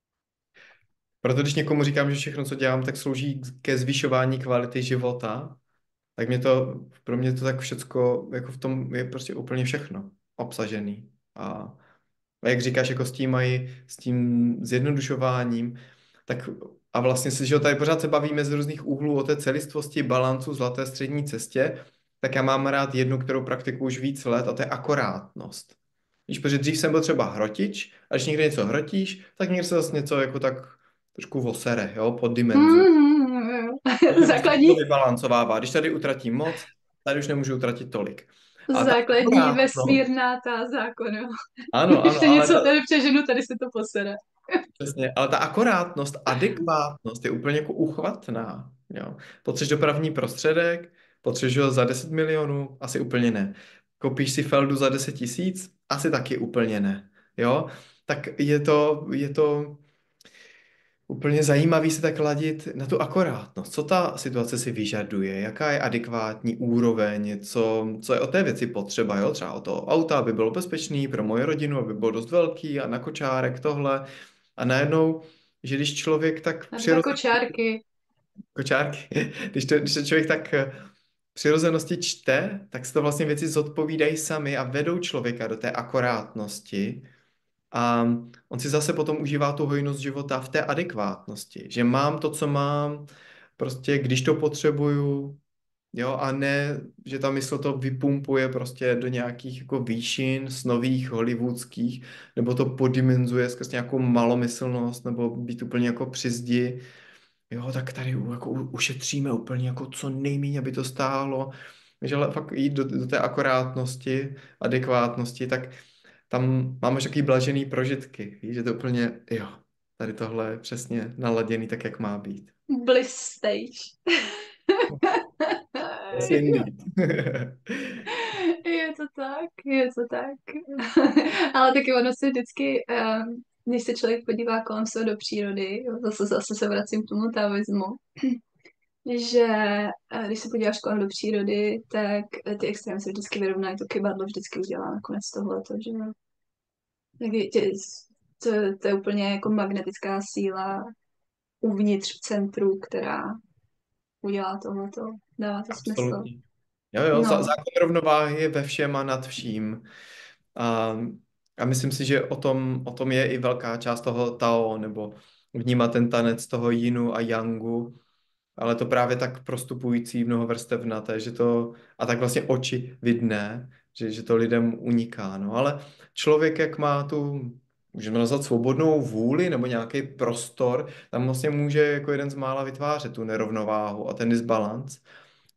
Proto když někomu říkám, že všechno, co dělám, tak slouží ke zvyšování kvality života, tak pro mě to tak všecko, jako v tom je prostě úplně všechno obsažený. A jak říkáš, jako s tím mají, s tím zjednodušováním, tak a vlastně si, že tady pořád se bavíme z různých úhlů o té celistvosti, balancu, zlaté střední cestě, tak já mám rád jednu, kterou praktikuju už víc let, a to je akorátnost. Víš, protože dřív jsem byl třeba hrotič, a když někde něco hrotíš, tak někde se zase něco jako tak trošku vosere, jo, poddimenzuje. Hmm, Teď se prostě to základní, vybalancovává. Když tady utratím moc, tady už nemůžu utratit tolik. A ta základní akorátnost, vesmírná ta zákon, jo. ano, Když ano, to něco tady přeženu, tady se to posere. přesně, ale ta akorátnost, adekvátnost je úplně jako uchvatná. Jo. Potřebuješ dopravní prostředek, potřebuješ ho za 10 milionů, asi úplně ne. Koupíš si Feldu za 10 tisíc, asi taky úplně ne. Jo, tak je to úplně zajímavý se tak ladit na tu akorátnost. Co ta situace si vyžaduje, jaká je adekvátní úroveň, co je o té věci potřeba, jo? Třeba o to auta, aby bylo bezpečný pro moje rodinu, aby bylo dost velký a na kočárek tohle. A najednou, že když člověk tak A 2 kočárky. kočárky, když to člověk tak přirozenosti čte, tak se to vlastně věci zodpovídají sami a vedou člověka do té akorátnosti. A on si zase potom užívá tu hojnost života v té adekvátnosti, že mám to, co mám, prostě když to potřebuju, jo, a ne, že ta mysl to vypumpuje prostě do nějakých jako výšin snových, hollywoodských, nebo to podimenzuje skrz nějakou malomyslnost, nebo být úplně jako při zdi, jo, tak tady jako ušetříme úplně jako co nejméně, aby to stálo, že ale fakt jít do té akorátnosti, adekvátnosti, tak tam máme takový blažený prožitky, víš, že to úplně, jo, tady tohle je přesně naladěný tak, jak má být. Bliss stage. Yes, indeed. Je to tak, je to tak. Ale taky ono se vždycky, když se člověk podívá kolem sebe do přírody, jo, zase se vracím k tomu taoismu, že když se podíváš kolem do přírody, tak ty extrémy se vždycky vyrovnají, to kybadlo vždycky udělá nakonec tohleto, že jo. Tak to je úplně jako magnetická síla uvnitř v centru, která udělá tohleto. Dává to smysl. Absolutně. Jo, No, zákon rovnováhy je ve všem a nad vším. A, a myslím si, že o tom je i velká část toho Tao, nebo vnímat ten tanec toho Yinu a Yangu, ale to právě tak prostupující mnohovrstevnaté, že to, a tak vlastně oči vidné, že to lidem uniká, no, ale člověk, jak má tu, můžeme nazvat svobodnou vůli nebo nějaký prostor, tam vlastně může jako jeden z mála vytvářet tu nerovnováhu a ten disbalans.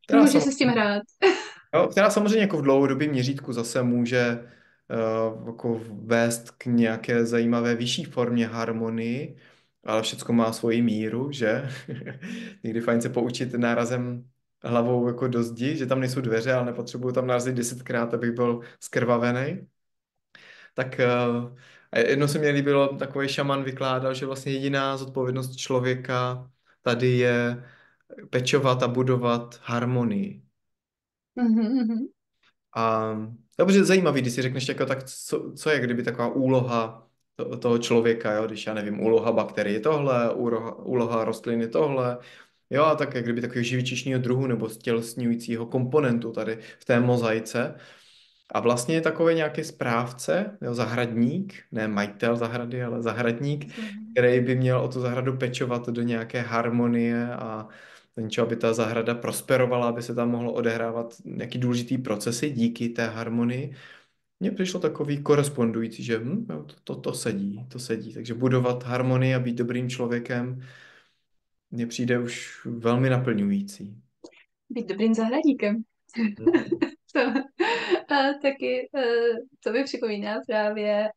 která, Může sam, se s tím hrát. jo, která samozřejmě jako v dlouhodobém měřítku zase může jako vést k nějaké zajímavé vyšší formě harmonii, ale všecko má svoji míru, že? Někdy fajn se poučit nárazem hlavou jako do zdi, že tam nejsou dveře, ale nepotřebuju tam narazit 10krát, abych byl skrvavený. Tak a jednou se mi líbilo, takový šaman vykládal, že vlastně jediná zodpovědnost člověka tady je pečovat a budovat harmonii. Mhm. A dobře, zajímavý, když si řekneš, jako, tak co je, kdyby taková úloha toho člověka, jo? Když já nevím, úloha bakterie je tohle, úloha rostliny je tohle, jo, a tak jak kdyby takového živočišního druhu nebo stělesňujícího komponentu tady v té mozaice. A vlastně je takový nějaký správce, jo, zahradník, ne majitel zahrady, ale zahradník, který by měl o tu zahradu pečovat do nějaké harmonie a do něčeho, aby ta zahrada prosperovala, aby se tam mohlo odehrávat nějaký důležitý procesy díky té harmonii. Mně přišlo takový korespondující, že jo, to sedí, to sedí. Takže budovat harmonii a být dobrým člověkem mně přijde už velmi naplňující. Být dobrým zahradníkem. Mhm. To, taky to mi připomíná právě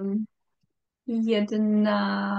jedna,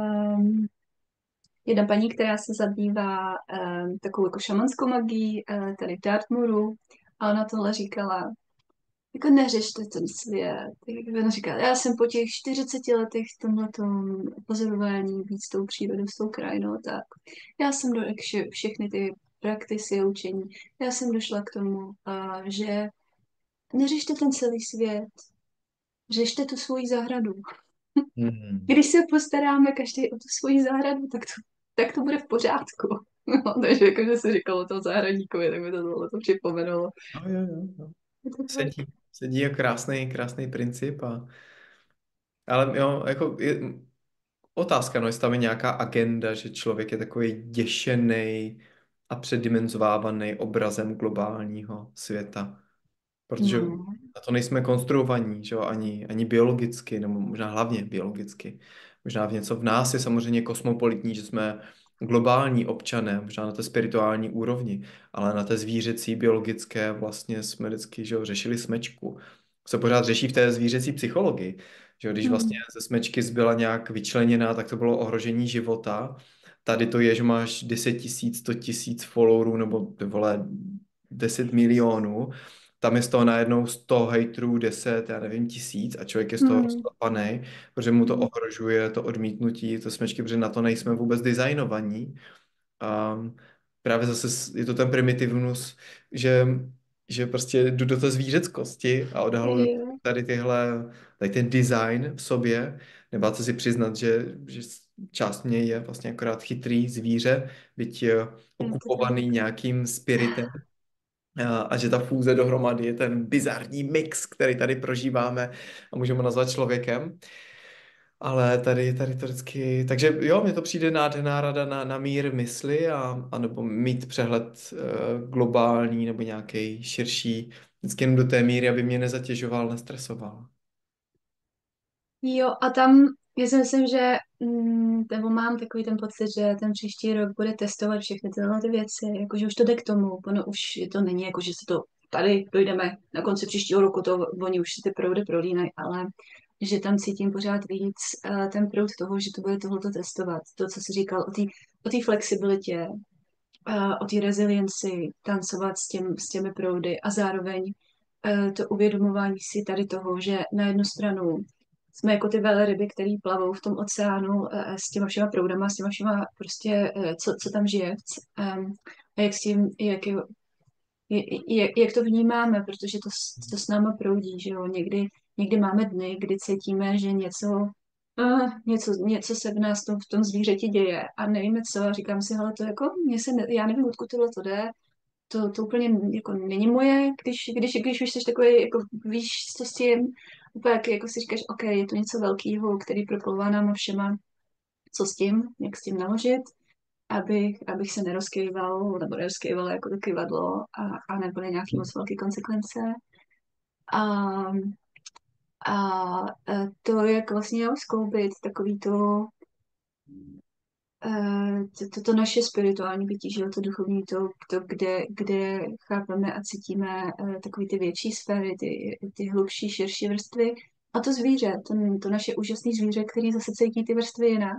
jedna paní, která se zabývá takovou jako šamanskou magií tady v Dartmouru a ona tohle říkala, jako neřešte ten svět. Jak ona říká, já jsem po těch 40 letech v tomhletom pozorování víc s tou přírodou, s tou krajinou, tak já jsem do všechny ty praktisy a učení, já jsem došla k tomu, že neřešte ten celý svět, řešte tu svoji zahradu. Mhm. Když se postaráme každý o tu svoji zahradu, tak to bude v pořádku. No, takže jako, že se říkalo toho zahradníkovi, tak mi to připomenulo. Jo, jo, jo, jo. Je to tak. Sedí je krásný, krásný princip ale jo, jako otázka, no, jestli tam je nějaká agenda, že člověk je takový děšený a předdimenzovávaný obrazem globálního světa. Protože No. na to nejsme konstruovaní, že jo, ani biologicky, nebo možná hlavně biologicky. Možná v něco v nás je samozřejmě kosmopolitní, že jsme globální občané, možná na té spirituální úrovni, ale na té zvířecí, biologické vlastně jsme vždycky, že jo, řešili smečku. Se pořád řeší v té zvířecí psychologii, že jo, když vlastně Hmm. ze smečky zbyla nějak vyčleněná, tak to bylo ohrožení života. Tady to je, že máš 10 000, 100 000 followerů, nebo ty vole 10 milionů, tam je z toho najednou 100 hejtrů, 10, já nevím, 1000 a člověk je z toho Hmm. rozklapaný, protože mu to ohrožuje, to odmítnutí, to smečky, protože na to nejsme vůbec designovaní. A právě zase je to ten primitivnus, že prostě jdu do té zvířeckosti a odhaluju Jo, tady ten design v sobě, nebát se si přiznat, že část mě je vlastně akorát chytrý zvíře, byť je to tak. okupovaný nějakým spiritem, a že ta fúze dohromady je ten bizarní mix, který tady prožíváme a můžeme nazvat člověkem. Ale tady to vždycky... Takže jo, mně to přijde nádherná rada na mír mysli a nebo mít přehled globální nebo nějaký širší, vždycky jen do té míry, aby mě nezatěžoval, nestresoval. Jo, a tam já si myslím, že nebo mám takový ten pocit, že ten příští rok bude testovat všechny tyhle ty věci, jakože už to jde k tomu, ono už to není jako, že se to tady dojdeme na konci příštího roku, to oni už si ty proudy prolínají, ale že tam cítím pořád víc ten proud toho, že to bude tohleto testovat. To, co jsi říkal o té flexibilitě, o té rezilienci, tancovat s těmi proudy a zároveň to uvědomování si tady toho, že na jednu stranu jsme jako ty velryby, které plavou v tom oceánu s těma všema proudama, s těma všema prostě, co tam žije. A jak s tím, jak to vnímáme, protože to s náma proudí, že jo. Někdy máme dny, kdy cítíme, že něco se v nás v tom zvířeti děje a nevíme co a říkám si, hele, to jako, já nevím, odkud tohle to jde, to úplně jako není moje, když už jsi takový, jako víš, co s tím, úplně jako si říkáš, OK, je to něco velkého, který proplouvá náma všema, co s tím, jak s tím naložit, abych se nerozkýval, nebo nerozkýval jako to kyvadlo a nebyly nějaký moc velké konsekvence. A, a to, jak vlastně skloubit takový to to naše spirituální bytí, že jo, to duchovní, kde chápeme a cítíme takové ty větší sféry, ty hlubší, širší vrstvy. A to zvíře, to naše úžasné zvíře, který zase cítí ty vrstvy jinak.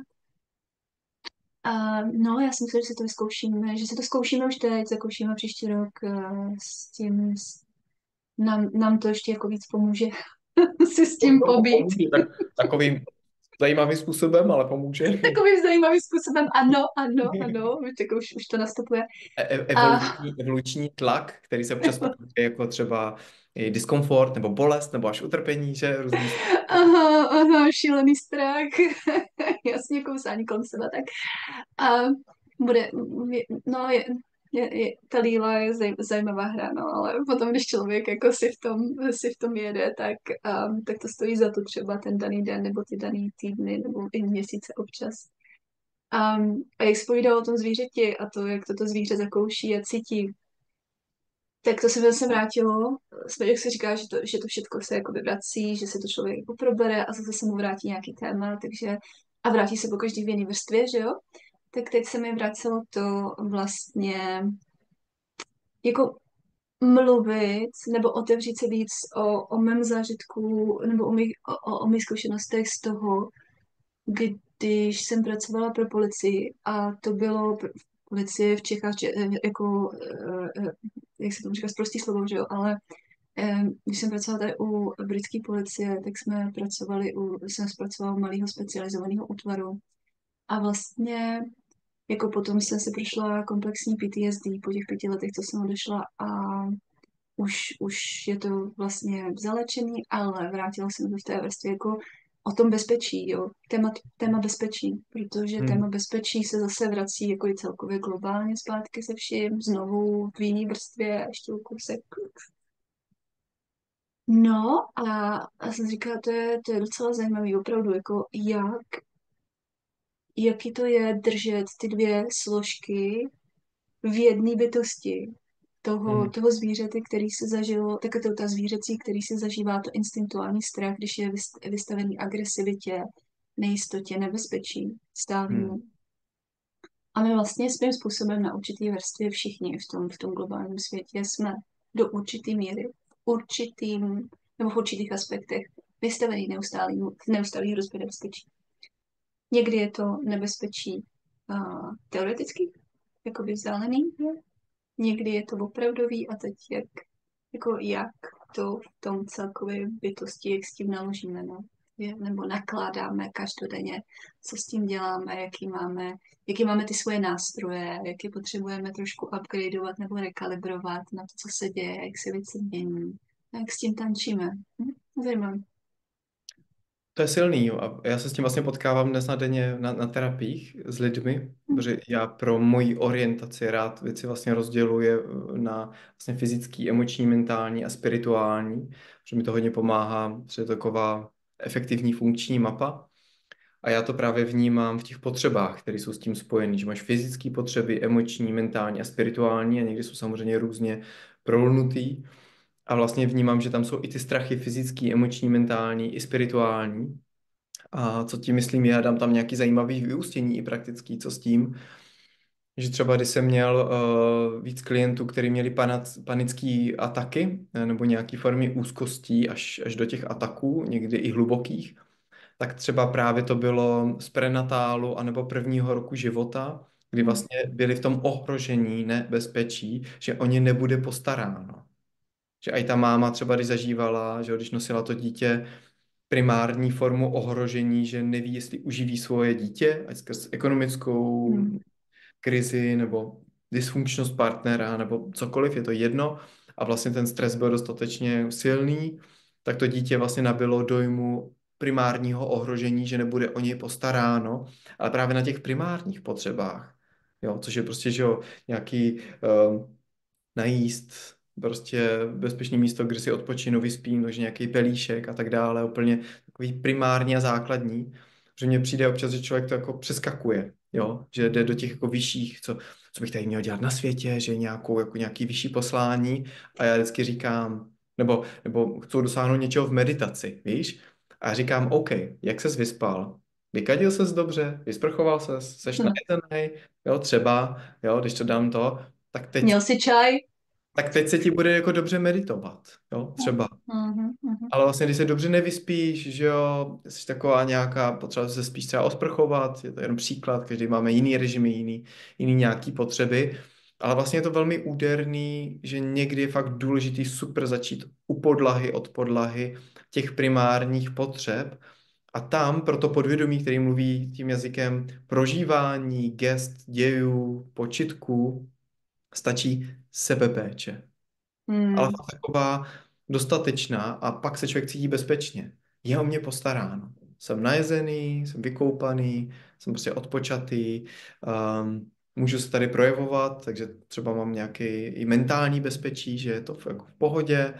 No, já si myslím, že si to vyzkoušíme, že si to zkoušíme už teď, zakoušíme příští rok s tím, nám to ještě jako víc pomůže si s tím pobít. Pomůže, tak, takovým zajímavým způsobem, ale pomůže. Takovým zajímavým způsobem, ano, ano, ano, tak už to nastupuje. A Evoluční tlak, který se občas projevuje jako třeba i diskomfort, nebo bolest, nebo až utrpení, že různý. aha, šílený strach, jasně, kousání kolem sebe, tak. A bude, no, ta líla je zajímavá hra, no, ale potom, když člověk jako si v tom jede, tak to stojí za to třeba ten daný den, nebo ty daný týdny, nebo i měsíce občas. A jak jsi povídal o tom zvířeti a to, jak to zvíře zakouší a cítí, tak to se mi zase vrátilo. Jak se říká, že to všechno se jako vrací, že se to člověk jako probere a zase se mu vrátí nějaký téma, takže a vrátí se po každý v jiný vrstvě, že jo? Tak teď se mi vracelo to vlastně jako mluvit nebo otevřít se víc o mém zážitku nebo o mých zkušenostech z toho, když jsem pracovala pro policii a to bylo policie v Čechách, jako, jak se tomu říká, prostý slovo, že jo, ale když jsem pracovala tady u britské policie, tak jsem zpracovala u malého specializovaného útvaru a vlastně jako potom jsem si prošla komplexní PTSD po těch 5 letech, co jsem odešla a už je to vlastně zalečený, ale vrátila jsem to v té vrstvě jako o tom bezpečí, jo. Téma bezpečí, protože téma bezpečí se zase vrací jako i celkově globálně zpátky se vším, znovu v jiný vrstvě, ještě o kousek. No a jsem říkala, to je docela zajímavý, opravdu, jako jaký to je držet ty dvě složky v jedné bytosti Hmm. toho zvířete, který se zažilo, tak to ta zvířecí, který se zažívá to instinktuální strach, když je vystavený agresivitě, nejistotě, nebezpečí, stálýmu. Hmm. A my vlastně svým způsobem na určitý vrstvě všichni v tom globálním světě jsme do určitý míry, nebo v určitých aspektech vystavený neustálý hrozbě nebezpečí. Někdy je to nebezpečí teoretický, jakoby vzdálený, někdy je to opravdový a teď jak to v tom celkově bytosti, jak s tím naložíme, no. Nebo nakládáme každodenně, co s tím děláme, jaký máme ty svoje nástroje, jak je potřebujeme trošku upgradeovat nebo rekalibrovat na to, co se děje, jak se věci mění, jak s tím tančíme. Zajímavé. To je silný, jo. A já se s tím vlastně potkávám dnes na denně na terapiích s lidmi, protože já pro moji orientaci rád věci vlastně rozděluji na vlastně fyzický, emoční, mentální a spirituální, že mi to hodně pomáhá, že je to taková efektivní funkční mapa. A já to právě vnímám v těch potřebách, které jsou s tím spojené, že máš fyzické potřeby, emoční, mentální a spirituální a někdy jsou samozřejmě různě prolnutý. A vlastně vnímám, že tam jsou i ty strachy fyzický, emoční, mentální i spirituální. A co tím myslím, já dám tam nějaký zajímavý vyústění i praktický, co s tím, že třeba když jsem měl víc klientů, kteří měli panické ataky nebo nějaké formy úzkostí až do těch ataků, někdy i hlubokých, tak třeba právě to bylo z prenatálu anebo prvního roku života, kdy vlastně byli v tom ohrožení, nebezpečí, že o ně nebude postaráno. Že i ta máma třeba, když zažívala, že když nosila to dítě, primární formu ohrožení, že neví, jestli uživí svoje dítě, ať skrz ekonomickou krizi nebo dysfunkčnost partnera nebo cokoliv, je to jedno. A vlastně ten stres byl dostatečně silný, tak to dítě vlastně nabilo dojmu primárního ohrožení, že nebude o něj postaráno, ale právě na těch primárních potřebách. Jo, což je prostě, že jo, nějaký najíst, prostě bezpečné místo, kde si odpočinu, vyspím, takže nějaký pelíšek a tak dále, úplně takový primární a základní, že mně přijde občas, že člověk to jako přeskakuje, jo, že jde do těch jako vyšších, co bych tady měl dělat na světě, že jako nějaký vyšší poslání a já vždycky říkám, nebo chci dosáhnout něčeho v meditaci, víš, a já říkám, OK, jak ses vyspal? Vykadil ses dobře, vysprchoval ses, seš najezenej, jo, třeba, jo, když to dám to, tak teď, Měl si čaj? tak teď se ti bude jako dobře meditovat, jo, třeba. Mhm, mhm, Ale vlastně, když se dobře nevyspíš, že jo, jsi taková nějaká, potřeba se spíš třeba osprchovat, je to jen příklad, každý máme jiný režimy, jiný nějaký potřeby, ale vlastně je to velmi úderný, že někdy je fakt důležitý super začít u podlahy, od podlahy těch primárních potřeb a tam pro to podvědomí, který mluví tím jazykem prožívání, gest, dějů, počitků, stačí sebepéče, ale mm, fakt taková dostatečná a pak se člověk cítí bezpečně. Je o mě postaráno. Jsem najezený, jsem vykoupaný, jsem prostě odpočatý, můžu se tady projevovat, takže třeba mám nějaký i mentální bezpečí, že je to jako v pohodě.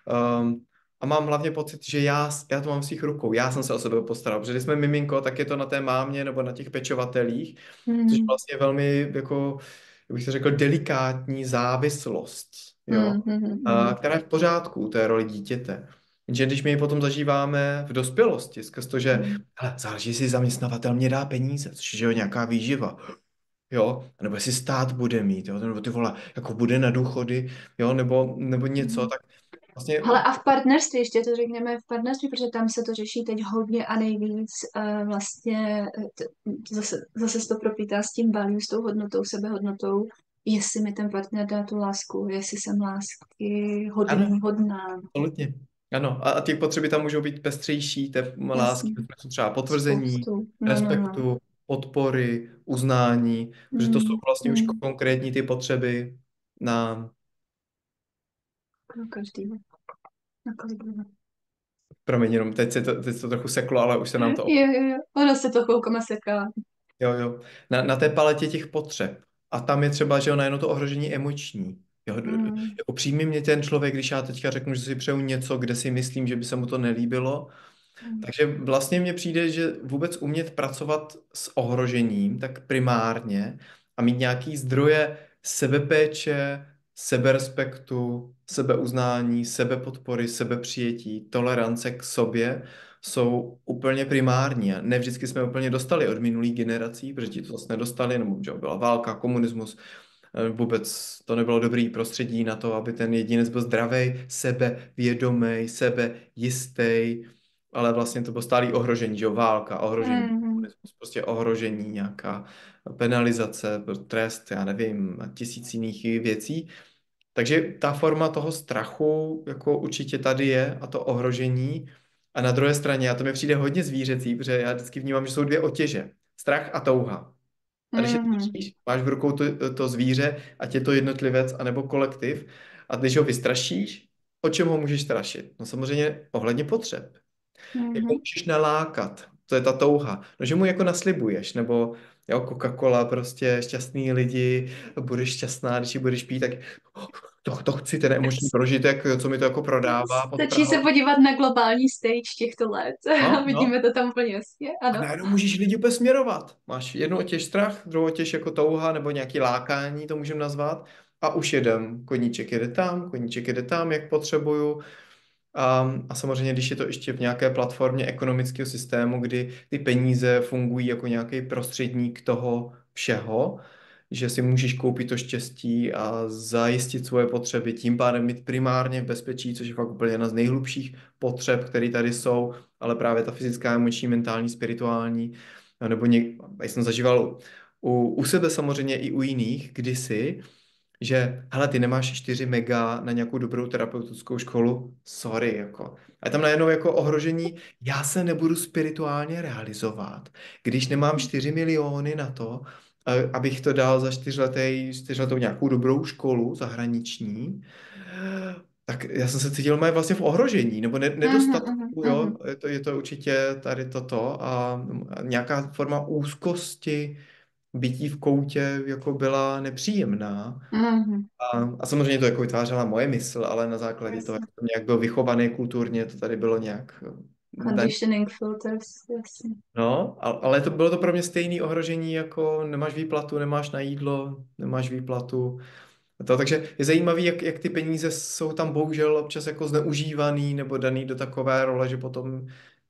A mám hlavně pocit, že já to mám v svých rukou, já jsem se o sebe postaral, protože když jsme miminko, tak je to na té mámě nebo na těch pečovatelích, což mm, vlastně velmi jako, jak bych to řekl, delikátní závislost, jo, mm, mm, mm, která je v pořádku u té roli dítěte. Jenže když my ji potom zažíváme v dospělosti, skrz to, že mm, hele, záleží, jestli zaměstnavatel mě dá peníze, což je jo, nějaká výživa, jo, nebo jestli stát bude mít, jo, nebo ty vole, jako bude na důchody, jo, nebo něco, mm. tak vlastně, Hele, a v partnerství, ještě to řekněme v partnerství, protože tam se to řeší teď hodně a nejvíc, vlastně zase se to propítá s tím value, s tou hodnotou, sebehodnotou, jestli mi ten partner dá tu lásku, jestli jsem lásky ano, hodný, hodná, absolutně. Ano, a ty potřeby tam můžou být pestřejší, té lásky, jasně, jsou třeba potvrzení, spoustu, no, respektu, podpory, uznání, protože to jsou mm, vlastně už mm, konkrétní ty potřeby na, pro každýho, na každýho. promiň, jenom teď se to trochu seklo, ale už se nám to Jo, ono se to chvilkama seká. Jo, jo. Na té paletě těch potřeb. A tam je třeba, že ona je to ohrožení emoční. Jo, Mm, jako přijmi mě ten člověk, když já teďka řeknu, že si přeju něco, kde si myslím, že by se mu to nelíbilo. mm, Takže vlastně mně přijde, že vůbec umět pracovat s ohrožením, tak primárně a mít nějaký zdroje sebepéče, seberespektu, sebeuznání, sebepodpory, sebepřijetí, tolerance k sobě jsou úplně primární. A ne vždycky jsme úplně dostali od minulých generací, protože ti to zase nedostali, nebo že byla válka, komunismus, vůbec to nebylo dobrý prostředí na to, aby ten jedinec byl zdravý, sebevědomý, sebejistý, ale vlastně to bylo stálý ohrožení, že jo, válka, ohrožení, mm, komunismus, prostě ohrožení, nějaká penalizace, trest, já nevím, a tisíc jiných věcí. Takže ta forma toho strachu jako určitě tady je a to ohrožení. A na druhé straně, a to mi přijde hodně zvířecí, protože já vždycky vnímám, že jsou dvě otěže. Strach a touha. A když je to mm, držíš, máš v rukou to zvíře, ať je to jednotlivec anebo kolektiv, a když ho vystrašíš, o čem ho můžeš strašit? No samozřejmě ohledně potřeb. Jako mm, můžeš nalákat, to je ta touha. No, že mu jako naslibuješ, nebo jo, Coca-Cola, prostě šťastný lidi, budeš šťastná, když ji budeš pít, tak to chci, ten emoční prožitek, co mi to jako prodává pod Stačí se Prahou. podívat na globální stage těchto let a No, no. vidíme to tam úplně jasně, A ano. najednou můžeš lidi úplně směrovat. Máš jednu otěž strach, druhou otěž jako touha, nebo nějaký lákání, to můžeme nazvat. A už jedem. Koníček jede tam, jak potřebuju. A samozřejmě, když je to ještě v nějaké platformě ekonomického systému, kdy ty peníze fungují jako nějaký prostředník toho všeho, že si můžeš koupit to štěstí a zajistit svoje potřeby, tím pádem mít primárně v bezpečí, což je fakt úplně jedna z nejhlubších potřeb, které tady jsou, ale právě ta fyzická, emoční, mentální, spirituální, nebo já jsem zažíval u sebe samozřejmě i u jiných kdysi, že hele, ty nemáš 4 mega na nějakou dobrou terapeutickou školu, sorry, jako. A je tam najednou jako ohrožení, já se nebudu spirituálně realizovat, když nemám 4 miliony na to, abych to dal za 4letou nějakou dobrou školu zahraniční, tak já jsem se cítil mé vlastně v ohrožení, nebo Mhm, mhm, nedostatku, jo, mhm, je to určitě tady toto a nějaká forma úzkosti, bytí v koutě jako byla nepříjemná. mhm, A samozřejmě to jako vytvářela moje mysl, ale na základě toho, jasně. jak jsem nějak byl vychovaný kulturně, to tady bylo nějak daný. Conditioning filters, jasně. No, ale bylo to pro mě stejné ohrožení, jako nemáš výplatu, nemáš na jídlo, nemáš výplatu. Takže je zajímavý, jak ty peníze jsou tam bohužel občas jako zneužívaný nebo daný do takové role, že potom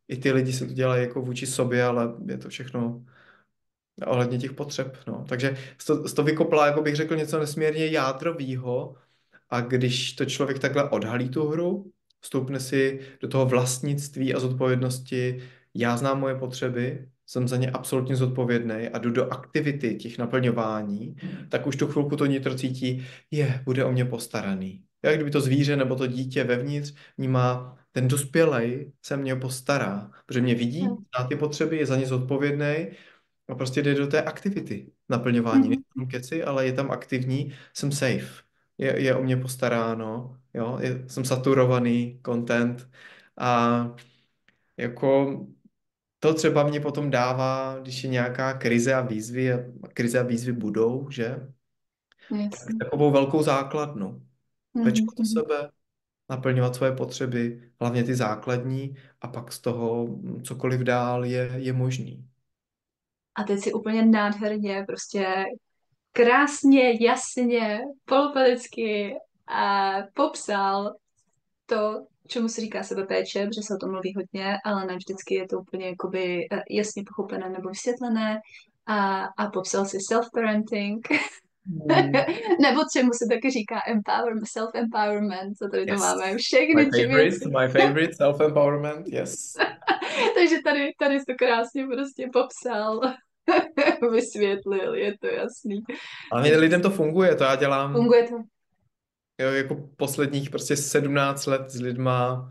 i ty lidi se to dělají jako vůči sobě, ale je to všechno ohledně těch potřeb, no. Takže to vykopla, jako bych řekl, něco nesmírně jádrovýho a když to člověk takhle odhalí tu hru, vstoupne si do toho vlastnictví a zodpovědnosti, já znám moje potřeby, jsem za ně absolutně zodpovědný a jdu do aktivity těch naplňování, tak už tu chvilku to nitro cítí, bude o mě postaraný. Jak kdyby to zvíře nebo to dítě vevnitř vnímá, ten dospělej se mě postará, protože mě vidí, zná ty potřeby, je za ně zodpovědný a prostě jde do té aktivity naplňování. Nejsem tam keci, ale je tam aktivní, jsem safe. Je o mě postaráno, jo? Jsem saturovaný content a jako to třeba mě potom dává, když je nějaká krize a krize a výzvy budou, že? Jasně. Takovou velkou základnu. Mhm, Pečovat o mhm. sebe, naplňovat svoje potřeby, hlavně ty základní a pak z toho cokoliv dál je možný. A teď si úplně nádherně, prostě krásně, jasně, polopaticky a popsal to, čemu se říká sebepéče, protože se o tom mluví hodně, ale ne vždycky je to úplně jakoby jasně pochopené nebo vysvětlené. A popsal si self-parenting, Hmm. nebo čemu se taky říká empowerment, self-empowerment, co tady to Yes. máme, všechny ty věci. My favorite, self-empowerment, yes. Takže tady jsi to krásně prostě popsal, vysvětlil, je to jasný. Ale lidem to funguje, to já dělám Funguje to. jo, jako posledních prostě 17 let s lidma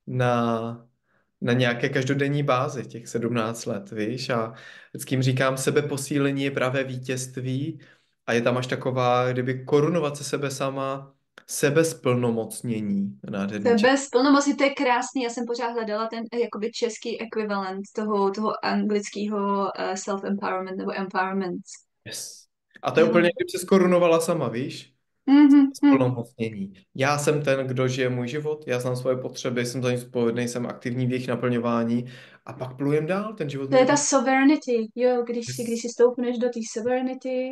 na nějaké každodenní bázi, těch 17 let, víš, a vždycky jim říkám, sebeposílení je právě vítězství a je tam až taková, kdyby korunovace sebe sama, sebesplnomocnění, nádherný čas. Tebe splnomocně, to je krásný, já jsem pořád hledala ten jakoby český ekvivalent toho anglického self-empowerment nebo empowerment. Yes. A to je úplně, Jo. kdyby se skorunovala sama, víš? Mhm, mhm. Splnomocnění. Já jsem ten, kdo žije můj život, já znám svoje potřeby, jsem za ně zodpovědný, jsem aktivní v jejich naplňování a pak plujem dál, ten život To je může ta být. sovereignty, jo, když Yes. si stoupneš do té sovereignty,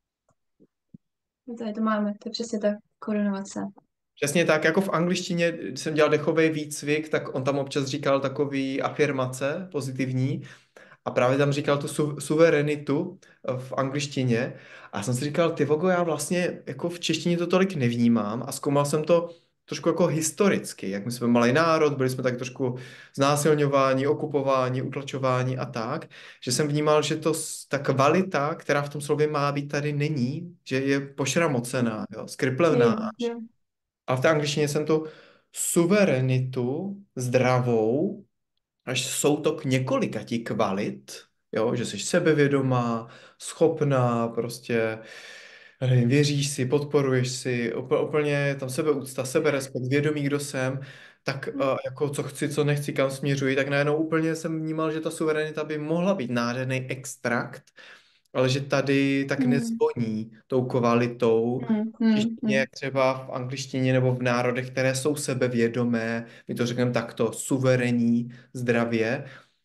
tady to máme, to je přesně ta korunovace. Přesně tak, jako v angličtině, když jsem dělal dechový výcvik, tak on tam občas říkal takový afirmace pozitivní a právě tam říkal tu suverenitu v angličtině a já jsem si říkal, ty vogo, já vlastně jako v češtině to tolik nevnímám a zkoumal jsem to trošku jako historicky, jak my jsme malý národ, byli jsme tak trošku znásilňováni, okupováni, utlačováni a tak, že jsem vnímal, že ta kvalita, která v tom slově má být, tady není, že je pošramocená, jo, skriplevná. Jo, jo. A v té angličtině jsem tu suverenitu zdravou, až soutok několika tí kvalit, jo, že jsi sebevědomá, schopná, prostě, já nevím, věříš si, podporuješ si, úplně je tam sebeúcta, seberespekt, vědomí, kdo jsem, tak jako co chci, co nechci, kam směřuji, tak najednou úplně jsem vnímal, že ta suverenita by mohla být nádherný extrakt, ale že tady tak Hmm, nezvoní tou kvalitou, v češtině, hmm. jak třeba v angličtině nebo v národech, které jsou sebevědomé, my to řekneme takto, suverénní, zdravě.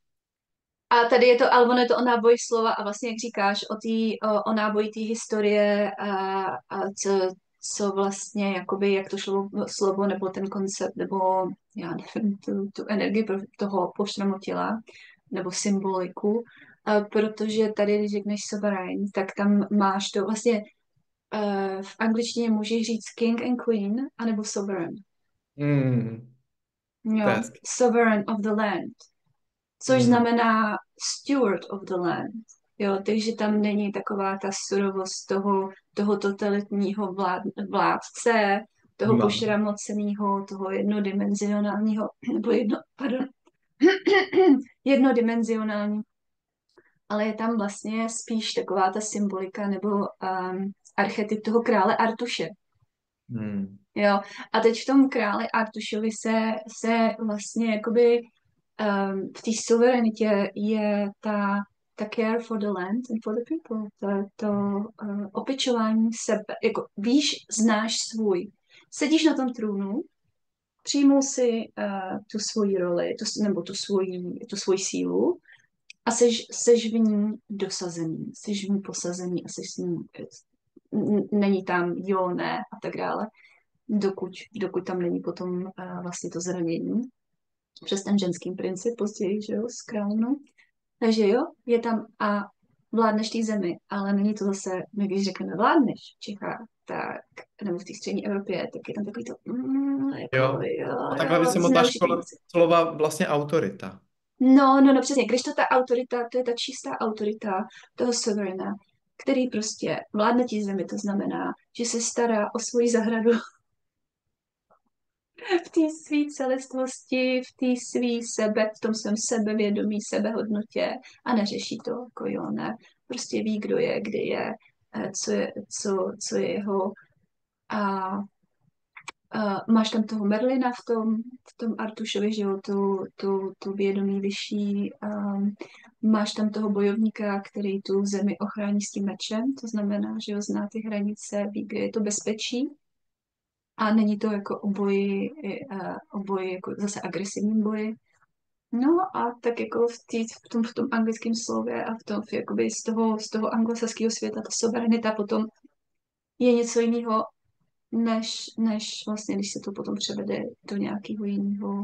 A tady je to, ale ono je to o náboji slova a vlastně, jak říkáš, o náboji té historie a co vlastně, jakoby, jak to šlo slovo nebo ten koncept, nebo já nevím, tu energii toho poštramotila, nebo symboliku, protože tady, když řekneš sovereign, tak tam máš to vlastně v angličtině můžeš říct king and queen, anebo sovereign. Hmm, to je Jo, hezky. sovereign of the land. Což Hmm, znamená steward of the land. Jo, takže tam není taková ta surovost toho totalitního vládce, toho vnímám. pošramoceného, toho jednodimenzionálního, nebo pardon, jednodimenzionální, ale je tam vlastně spíš taková ta symbolika nebo archetyp toho krále Artuše. Hmm, Jo, a teď v tom králi Artušovi se vlastně jakoby v té suverenitě je ta care for the land and for the people, to opečování sebe, jako víš, znáš svůj. Sedíš na tom trůnu, přijmul si tu svoji roli, nebo tu svoji sílu a seš v ní dosazený, seš v ní posazený a seš s ní, není tam jo, ne a tak dále, dokud tam není potom vlastně to zranění. přes ten ženský princip později, že jo, s královnou. Takže jo, je tam a vládneš té zemi, ale není to zase, my když řekneme vládneš v Čechách, tak, nebo v té střední Evropě, tak je tam takový to, jako Jo. jo, A takhle by jo, se motáš zneužití kolem moci. slova vlastně autorita. No, no, no, přesně, když to ta autorita, to je ta čistá autorita toho suverena, který prostě vládne tí zemi, to znamená, že se stará o svoji zahradu v té své celistvosti, v té svý sebe, v tom svém sebevědomí, sebehodnotě a neřeší to, jako jo, ne. Prostě ví, kdo je, kde je, co je jeho a máš tam toho Merlina v tom Artušovi, že jo, tu vědomí vyšší. Máš tam toho bojovníka, který tu zemi ochrání s tím mečem, to znamená, že jo, zná ty hranice, ví, kde je to bezpečí. A není to jako o boji jako zase agresivním boji. No a tak jako v tom anglickém slově a jakoby z toho anglosaského světa ta suverenita potom je něco jiného, než vlastně, když se to potom převede do nějakého jiného,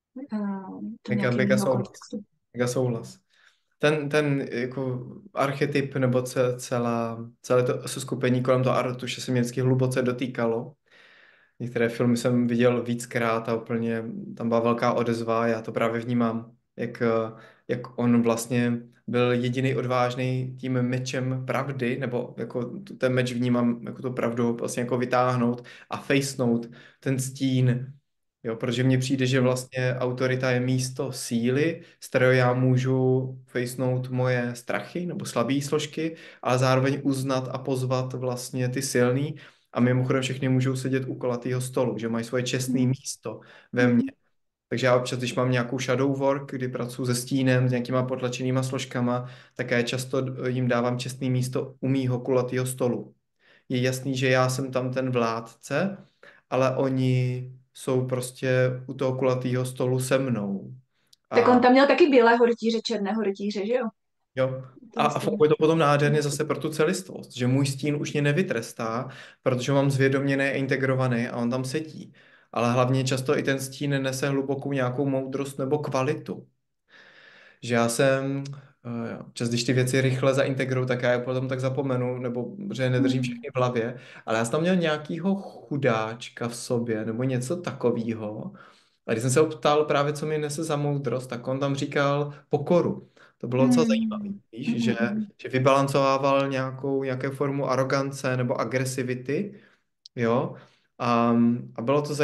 do Mega, nějakého mega jiného souhlas. kontextu. Mega souhlas. Ten jako archetyp nebo celé to seskupení kolem toho Artuše se mě vždycky hluboce dotýkalo. Některé filmy jsem viděl víckrát a úplně tam byla velká odezva. Já to právě vnímám, jak on vlastně byl jediný odvážný tím mečem pravdy, nebo jako ten meč vnímám jako tu pravdu vlastně jako vytáhnout a fejsnout ten stín. Jo, protože mně přijde, že vlastně autorita je místo síly, z kterého já můžu fejsnout moje strachy nebo slabé složky, ale zároveň uznat a pozvat vlastně ty silný. A mimochodem všechny můžou sedět u kulatého stolu, že mají svoje čestné Mm, místo ve mně. mm, Takže já občas, když mám nějakou shadow work, kdy pracuji se stínem, s nějakýma potlačenýma složkama, tak já často jim dávám čestné místo u mýho kulatého stolu. Je jasný, že já jsem tam ten vládce, ale oni jsou prostě u toho kulatého stolu se mnou. Tak on A tam měl taky bílého rytíře, černého rytíře, že jo? jo. V A, tom a stole. funguje to potom nádherně zase pro tu celistvost, že můj stín už mě nevytrestá, protože mám zvědoměný a integrovaný a on tam sedí. Ale hlavně často i ten stín nese hlubokou nějakou moudrost nebo kvalitu. Že já jsem, čas když ty věci rychle zaintegruju, tak já je potom tak zapomenu, nebo že je nedržím Mm, všechny v hlavě, ale já jsem tam měl nějakýho chudáčka v sobě, nebo něco takového. A když jsem se ho ptal právě, co mi nese za moudrost, tak on tam říkal pokoru. To bylo docela zajímavé, mm, víš, že, mm, mm. že vybalancoval nějaké formu arogance nebo agresivity, jo. A bylo to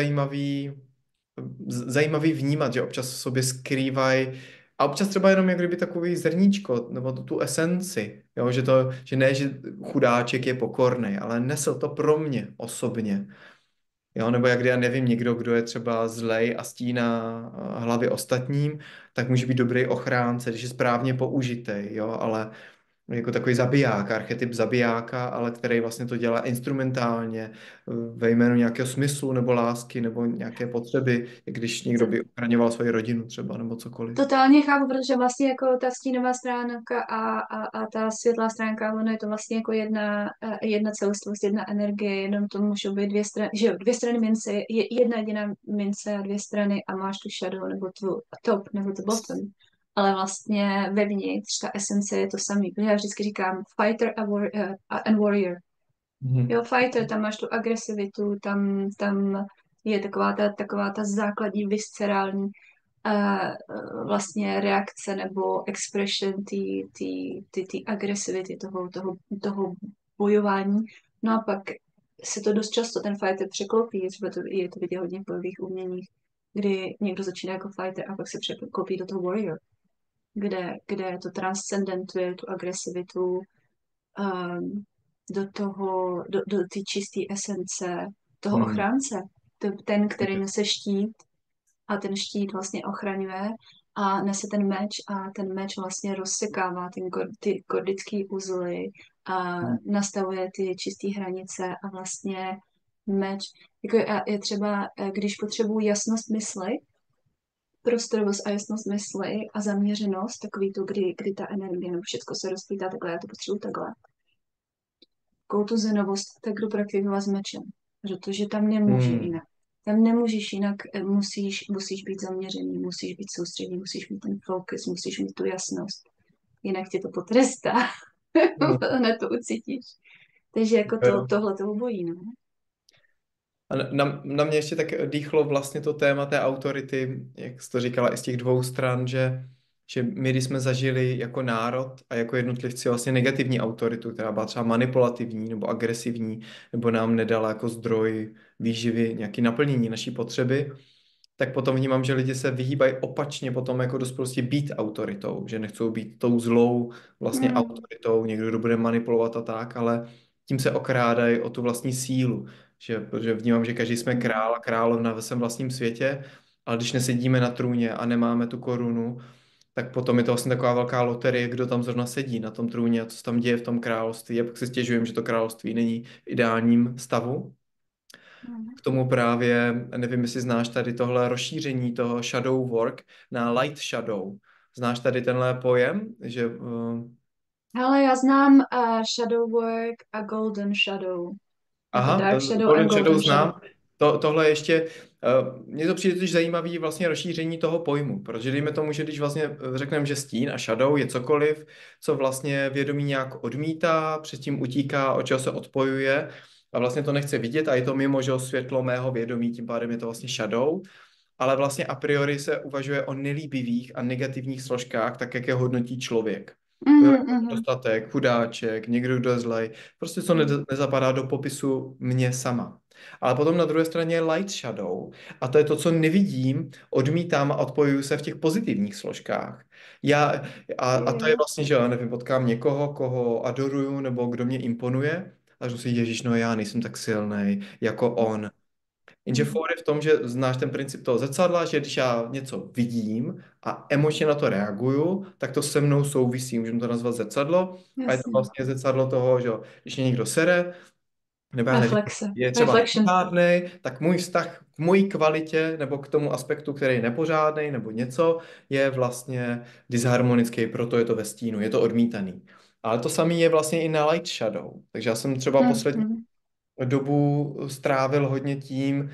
zajímavý vnímat, že občas v sobě skrývají a občas třeba jenom jak kdyby takový zrníčko, nebo tu esenci, jo, že ne, že chudáček je pokorný, ale nesl to pro mě osobně. Jo, nebo jak já nevím, někdo, kdo je třeba zlej a stíná hlavy ostatním, tak může být dobrý ochránce, když je správně použitý, jo, ale jako takový zabiják, archetyp zabijáka, ale který vlastně to dělá instrumentálně ve jménu nějakého smyslu nebo lásky nebo nějaké potřeby, jak když někdo by ochraňoval svoji rodinu třeba nebo cokoliv. Totálně chápu, protože vlastně jako ta stínová stránka a ta světlá stránka, ono je to vlastně jako jedna celistvost, jedna energie, jenom to můžou být dvě strany, že jo, dvě strany mince, jedna jediná mince a dvě strany a máš tu shadow nebo tu top nebo tu bottom. Ale vlastně vevnitř ta esence je to samý. Já vždycky říkám fighter and warrior. Mhm. Jo, fighter, tam máš tu agresivitu, tam je taková ta základní viscerální vlastně reakce nebo expression té agresivity, toho bojování. No a pak se to dost často ten fighter překlopí, třeba je to vidět hodně v bojových uměních, kdy někdo začíná jako fighter a pak se překlopí do toho warrior, kde to transcendentuje tu agresivitu um, do té čisté esence toho Mhm. ochránce. Ten, který nese štít a ten štít vlastně ochraňuje a nese ten meč a ten meč vlastně rozsekává ty gordický uzly a nastavuje ty čisté hranice a vlastně meč, jako je třeba, když potřebuji jasnost mysli, prostorovost a jasnost mysli a zaměřenost, takový to, kdy ta energie nebo všechno se rozpítá takhle, já to potřebuji takhle. Takovou tu zenovost, tak jdu praktikovat s mečem, protože tam nemůže Hmm. jinak. Tam nemůžeš jinak, musíš být zaměřený, musíš být soustředěný, musíš mít ten fokus, musíš mít tu jasnost. Jinak tě to potrestá. Mhm. Hned to ucítíš. Takže jako Jo. tohle to obojí, no. A na mě ještě tak dýchlo vlastně to téma té autority, jak jsi to říkala, i z těch dvou stran, že my, když jsme zažili jako národ a jako jednotlivci vlastně negativní autoritu, která byla třeba manipulativní nebo agresivní, nebo nám nedala jako zdroj výživy, nějaké naplnění naší potřeby, tak potom vnímám, že lidi se vyhýbají opačně potom jako dospělosti být autoritou, že nechcou být tou zlou vlastně Hmm. autoritou, někdo, kdo bude manipulovat a tak, ale tím se okrádají o tu vlastní sílu, že, protože vnímám, že každý jsme Hmm. král a královna ve svém vlastním světě, ale když nesedíme na trůně a nemáme tu korunu, tak potom je to vlastně taková velká loterie, kdo tam zrovna sedí na tom trůně a co se tam děje v tom království. A pak si stěžujeme, že to království není v ideálním stavu. Hmm. K tomu právě, nevím, jestli znáš tady tohle rozšíření toho shadow work na light shadow. Znáš tady tenhle pojem, že Ale já znám Shadow Work a Golden Shadow. Nebo aha, Dark Shadow a Golden Shadow Golden Shadow. znám. Tohle ještě, mně to přijde totiž zajímavý vlastně rozšíření toho pojmu, protože dejme tomu, že když vlastně řekneme, že stín a shadow je cokoliv, co vlastně vědomí nějak odmítá, předtím utíká, od čeho se odpojuje a vlastně to nechce vidět a je to mimo, že jo, světlo mého vědomí, tím pádem je to vlastně shadow, ale vlastně a priori se uvažuje o nelíbivých a negativních složkách, tak jak je hodnotí člověk. Jo, Mhm, jako mhm. dostatek, chudáček, někdo, kdo je zlej, prostě co nezapadá do popisu mě sama. Ale potom na druhé straně je light shadow a to je to, co nevidím, odmítám a odpojuju se v těch pozitivních složkách. Já, a to je Jo. vlastně, že já nevím, potkám někoho, koho adoruju nebo kdo mě imponuje a řeknu si, Ježíš, no já nejsem tak silný jako on. Jenže Mhm. for je v tom, že znáš ten princip toho zrcadla, že když já něco vidím a emočně na to reaguju, tak to se mnou souvisí, můžeme to nazvat zrcadlo. A je to Jasně. vlastně zrcadlo toho, že jo, když mě někdo sere, nebo já nevím, Reflexe. je třeba Reflection. nepořádný, tak můj vztah k mojí kvalitě nebo k tomu aspektu, který je nepořádný nebo něco, je vlastně disharmonický, proto je to ve stínu, je to odmítaný. Ale to samé je vlastně i na light shadow. Takže já jsem třeba Mhm, poslední mhm. dobu strávil hodně tím,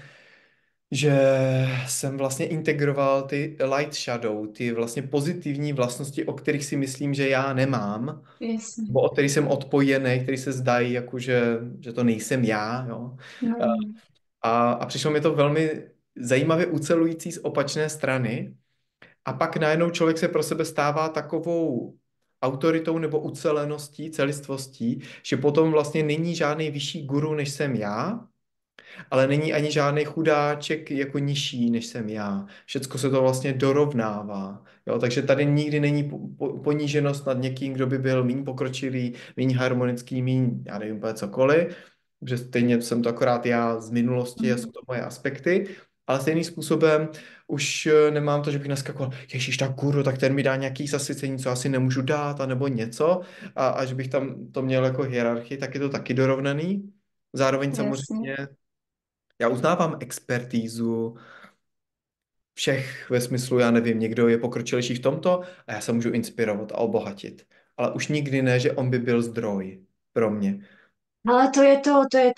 že jsem vlastně integroval ty light shadow, ty vlastně pozitivní vlastnosti, o kterých si myslím, že já nemám, Jasně. nebo od kterých jsem odpojený, který se zdají, jako že to nejsem já, jo. No, no. A přišlo mi to velmi zajímavě ucelující z opačné strany. A pak najednou člověk se pro sebe stává takovou autoritou nebo uceleností, celistvostí, že potom vlastně není žádný vyšší guru, než jsem já, ale není ani žádný chudáček jako nižší, než jsem já. Všecko se to vlastně dorovnává. Jo? Takže tady nikdy není poníženost nad někým, kdo by byl méně pokročilý, méně harmonický, méně, já nevím, úplně cokoliv, protože stejně jsem to akorát já z minulosti a jsou Mhm. to moje aspekty, ale stejným způsobem už nemám to, že bych naskakoval, ježíš, tak guru, tak ten mi dá nějaký zasycení, co asi nemůžu dát, a nebo něco, a že bych tam to měl jako hierarchii, tak je to taky dorovnaný. Zároveň Jasně. samozřejmě já uznávám expertízu všech ve smyslu, já nevím, někdo je pokročilejší v tomto a já se můžu inspirovat a obohatit. Ale už nikdy ne, že on by byl zdroj pro mě. Ale to je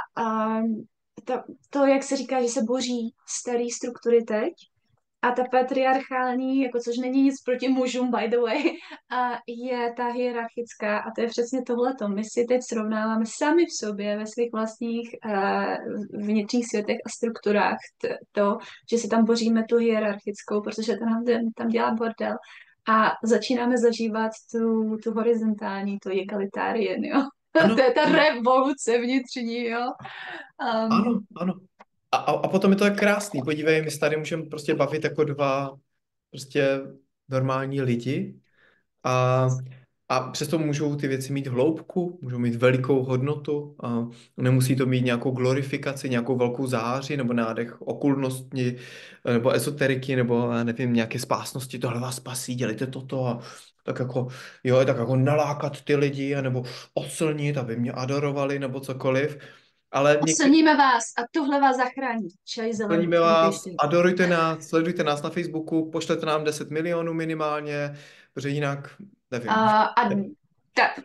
to, jak se říká, že se boří staré struktury teď. A ta patriarchální, jako což není nic proti mužům, by the way, je ta hierarchická a to je přesně tohleto. My si teď srovnáváme sami v sobě ve svých vlastních vnitřních světech a strukturách to, že si tam boříme tu hierarchickou, protože to nám tam dělá bordel a začínáme zažívat tu horizontální, to egalitarian, jo. To Ano, je ta ano, revoluce vnitřní, jo. ano, Um, ano. A potom je to tak krásný. Podívej, my se tady můžeme prostě bavit jako dva prostě normální lidi. A, a přesto můžou ty věci mít hloubku, můžou mít velikou hodnotu. A nemusí to mít nějakou glorifikaci, nějakou velkou záři nebo nádech okulnosti nebo ezoteriky nebo já nevím, nějaké spásnosti. Tohle vás spasí, dělejte toto a tak jako, jo, tak jako nalákat ty lidi nebo oslnit, aby mě adorovali nebo cokoliv. Ale někdy Oslníme vás a tohle vás zachrání. Čaj zelený, plníme vás, vydržte. adorujte nás, sledujte nás na Facebooku, pošlete nám 10 milionů minimálně, protože jinak nevím. A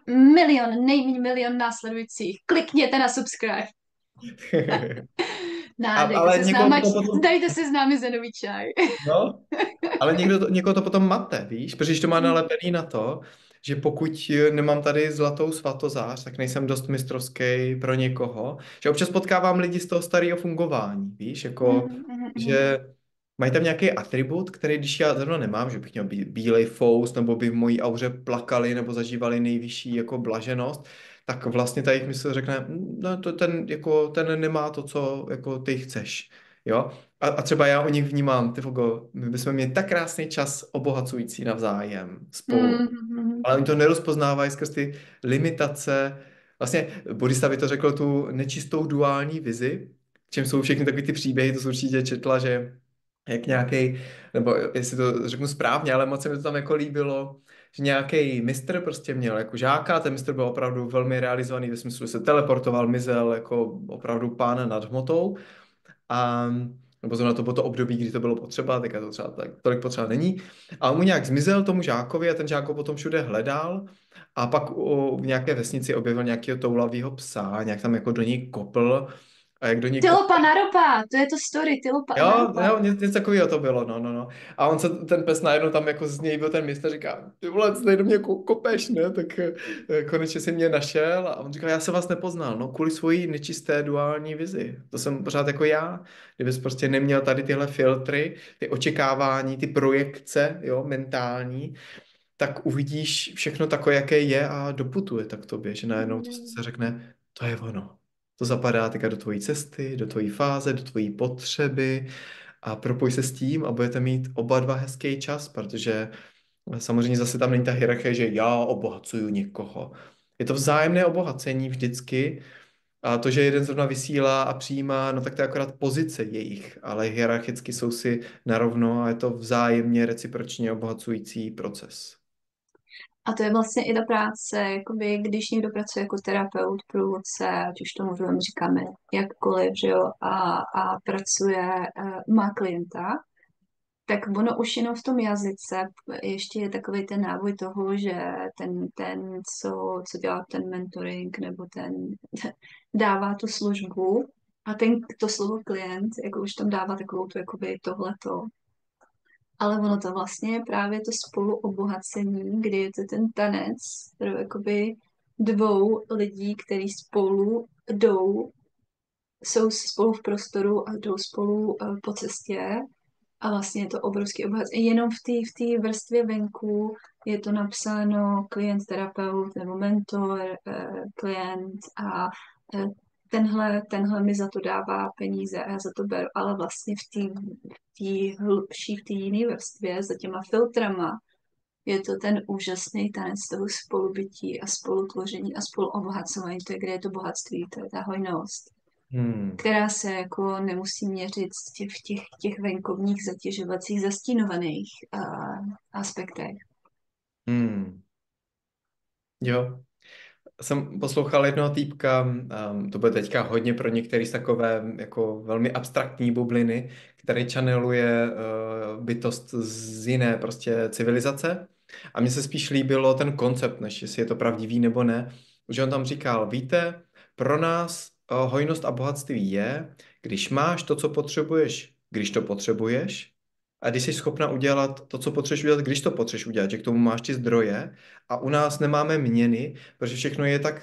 milion, nejméně milion následujících. Klikněte na subscribe. Ne, Ale někoho to potom, dejte se s námi za nový čaj. no, ale někoho to potom mate, víš, protože když to má nalepený na to, že pokud nemám tady zlatou svatozář, tak nejsem dost mistrovský pro někoho. Že občas potkávám lidi z toho starého fungování, víš, jako, že mají tam nějaký atribut, který když já zrovna nemám, že bych měl bílej fous, nebo by v mojí auře plakali, nebo zažívali nejvyšší jako blaženost, tak vlastně ta jejich mysl řekne, no to ten nemá to, co jako ty chceš. Jo? A třeba já o nich vnímám, ty Fogo, my bychom měli tak krásný čas obohacující navzájem spolu. Ale oni to nerozpoznávají skrz ty limitace. Vlastně Buddhista by to řekl tu nečistou duální vizi, čem jsou všechny takový ty příběhy, to jsi určitě četla, že jak nějaký, nebo jestli to řeknu správně, ale moc se mi to tam jako líbilo, že nějaký mistr prostě měl jako žáka, ten mistr byl opravdu velmi realizovaný, ve smyslu, že se teleportoval, mizel jako opravdu pán nad hmotou. A nebo zrovna to bylo to období, kdy to bylo potřeba, teďka to třeba tak tolik potřeba není. A on mu nějak zmizel tomu žákovi a ten žák ho potom všude hledal a pak v nějaké vesnici objevil nějakého toulavého psa, nějak tam jako do něj kopl a jak do něj kopl. Tylopa naropa, to je to story, tylopa naropa. Jo, něco takového to bylo, no. A on se, ten pes najednou tam jako z něj byl ten mistr, říká, ty vole, co tady do mě kopeš, ne? Tak konečně si mě našel a on říkal, já se vás nepoznal, no kvůli svojí nečisté duální vizi. To jsem pořád jako já. Kdybys prostě neměl tady tyhle filtry, ty očekávání, ty projekce, jo, mentální, tak uvidíš všechno takové, jaké je a doputuje tak tobě, že najednou to se řekne, to je ono. To zapadá teďka do tvojí cesty, do tvojí fáze, do tvojí potřeby a propoj se s tím a budete mít oba dva hezký čas, protože samozřejmě zase tam není ta hierarchie, že já obohacuju někoho. Je to vzájemné obohacení vždycky a to, že jeden zrovna vysílá a přijímá, no tak to je akorát pozice jejich, ale hierarchicky jsou si narovno a je to vzájemně recipročně obohacující proces. A to je vlastně i ta práce, jakoby, když někdo pracuje jako terapeut, průvodce, ať už tomu říkáme jakkoliv, že jo, a pracuje, má klienta, tak ono už jenom v tom jazyce ještě je takový ten návoj toho, že co dělá ten mentoring nebo ten dává tu službu a to slovo klient, jako už tam dává takovou tu, jakoby tohleto. Ale ono to vlastně je právě to spoluobohacení, kdy je to ten tanec, jakoby dvou lidí, kteří spolu jdou, jsou spolu v prostoru a jdou spolu po cestě a vlastně je to obrovský obohacení. Jenom v té vrstvě venku je to napsáno klient, terapeut nebo mentor, klient a eh, tenhle mi za to dává peníze a já za to beru, ale vlastně v té hlubší, v té jiné vrstvě za těma filtrama je to ten úžasný tanec toho spolubytí a spolutvoření a spoluobohacování. To je, kde je to bohatství, to je ta hojnost, Hmm. která se jako nemusí měřit v těch venkovních zatěžovacích zastínovaných aspektech. Hmm. Jo, jsem poslouchal jednoho týpka, to bude teďka hodně pro některý z takové jako velmi abstraktní bubliny, který channeluje bytost z jiné prostě civilizace. A mně se spíš líbilo ten koncept, než jestli je to pravdivý nebo ne, že on tam říkal, víte, pro nás hojnost a bohatství je, když máš to, co potřebuješ, když to potřebuješ, a když jsi schopna udělat to, co potřebuješ udělat, když to potřebuješ udělat, že k tomu máš ty zdroje a u nás nemáme měny, protože všechno je tak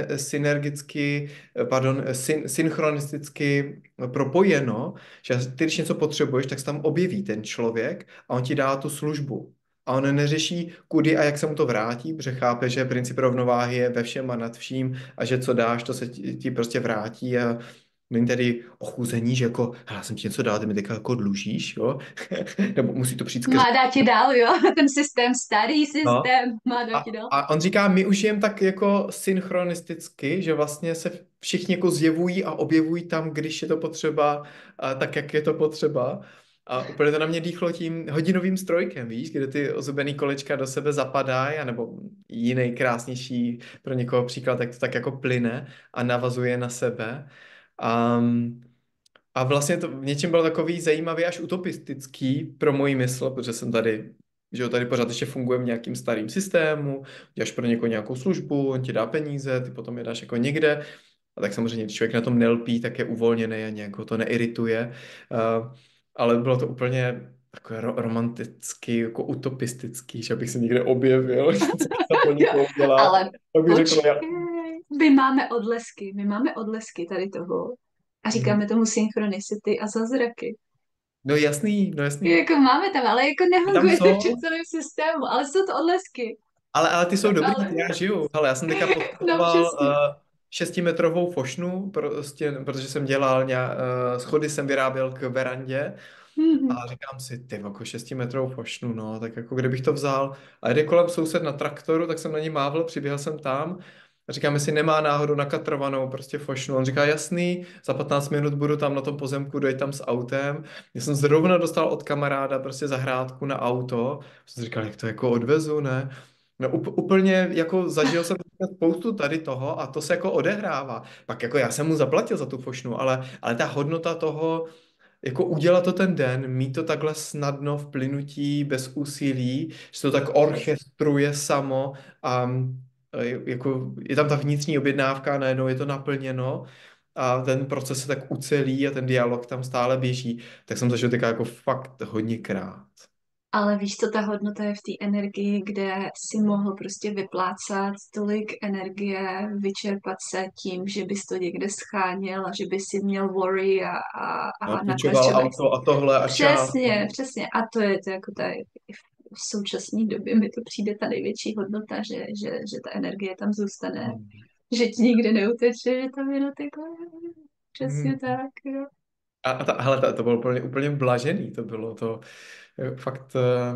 synchronisticky propojeno, že ty, když něco potřebuješ, tak se tam objeví ten člověk a on ti dá tu službu. A on neřeší, kudy a jak se mu to vrátí, protože chápe, že princip rovnováhy je ve všem a nad vším a že co dáš, to se ti prostě vrátí a není tady ochuzení, že jako, já jsem ti něco dal, ty mi teďka jako dlužíš, jo? Nebo musí to přijít skrz... Má dát ti dál, jo? Ten systém, starý No. systém, má dát ti dál. A on říká, my už jen tak jako synchronisticky, že vlastně se všichni jako zjevují a objevují tam, když je to potřeba, a tak, jak je to potřeba. A úplně to na mě dýchlo tím hodinovým strojkem, víš, kde ty ozubený kolečka do sebe zapadají, nebo jiný krásnější pro někoho příklad, tak to tak jako plyne a navazuje na sebe. A vlastně to v něčem bylo takový zajímavý až utopistický pro moji mysl, protože jsem tady, že jo, tady pořád ještě funguje v nějakým starým systému, děláš pro někoho nějakou službu, on ti dá peníze, ty potom je dáš jako někde A tak samozřejmě, když člověk na tom nelpí, tak je uvolněný a nějak ho to neirituje. Ale bylo to úplně takové romantický, jako utopistický, že bych se někde objevil, něco to pro někoho dělat. Ale Tak bych řekl, já, počkej, my máme odlesky tady toho a mhm. říkáme tomu synchronicity a zázraky. No jasný, no jasný. Jako máme tam, ale jako Ty tam nefunguje to při jsou, celém systému, ale jsou to odlesky. ale ty jsou dobrý, Ale, ty já žiju. Hele, já jsem teďka no potřeboval přesně. 6metrovou fošnu, prostě, protože jsem dělal schody jsem vyráběl k verandě. Mhm. A říkám si, ty jako 6metrovou fošnu, no, tak jako kdybych to vzal. A jde kolem soused na traktoru, tak jsem na ní mávl, přiběhl jsem tam a říkám, jestli nemá náhodou nakatrovanou prostě fošnu. On říká, jasný, za 15 minut budu tam na tom pozemku, dojď tam s autem. Já jsem zrovna dostal od kamaráda prostě zahrádku na auto. Jsem si říkal, jak to jako odvezu, ne? No úplně jako zažil jsem spoustu tady toho a to se jako odehrává. Pak jako já jsem mu zaplatil za tu fošnu, ale ta hodnota toho, jako udělat to ten den, mít to takhle snadno v plynutí, bez úsilí, že to tak orchestruje samo a jako je tam ta vnitřní objednávka, najednou je to naplněno a ten proces se tak ucelí a ten dialog tam stále běží, tak jsem zažil tak jako fakt hodněkrát. Ale víš, co ta hodnota je v té energii, kde si mohl prostě vyplácat tolik energie, vyčerpat se tím, že bys to někde scháněl a že bys si měl worry No, a půjčoval nakračovat. auto a tohle a čas. Přesně, přesně. A to je to jako ta, v současné době mi to přijde ta největší hodnota, že ta energie tam zůstane, Hmm. že ti nikde neuteče, že tam jenom takhle. Hmm. Přesně tak, jo. Hele, to bylo úplně blažený, to bylo to fakt.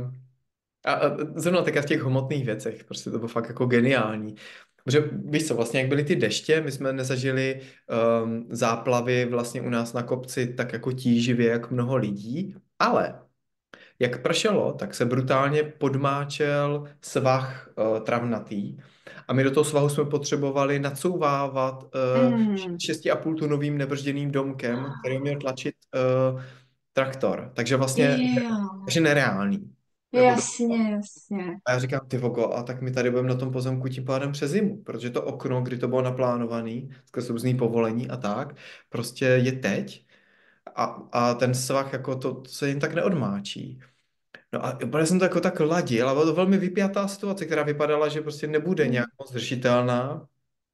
A zrovna tak v těch hmotných věcech, prostě to bylo fakt jako geniální. Protože víš co, vlastně jak byly ty deště, my jsme nezažili záplavy vlastně u nás na kopci tak jako tíživě, jak mnoho lidí, ale jak pršelo, tak se brutálně podmáčel svah travnatý a my do toho svahu jsme potřebovali nacouvávat Mm, 6,5 tunovým nebržděným domkem, který měl tlačit traktor. Takže vlastně jo, takže nereálný. Jako jasně, jasně. a já říkám, ty vogo, a tak my tady budeme na tom pozemku tím pádem přes zimu, protože to okno, kdy to bylo naplánovaný, skrz různý povolení a tak, prostě je teď a ten svah jako to se jen tak neodmáčí. No a úplně jsem to jako tak ladil a byla to velmi vypjatá situace, která vypadala, že prostě nebude Mm. nějak moc řešitelná.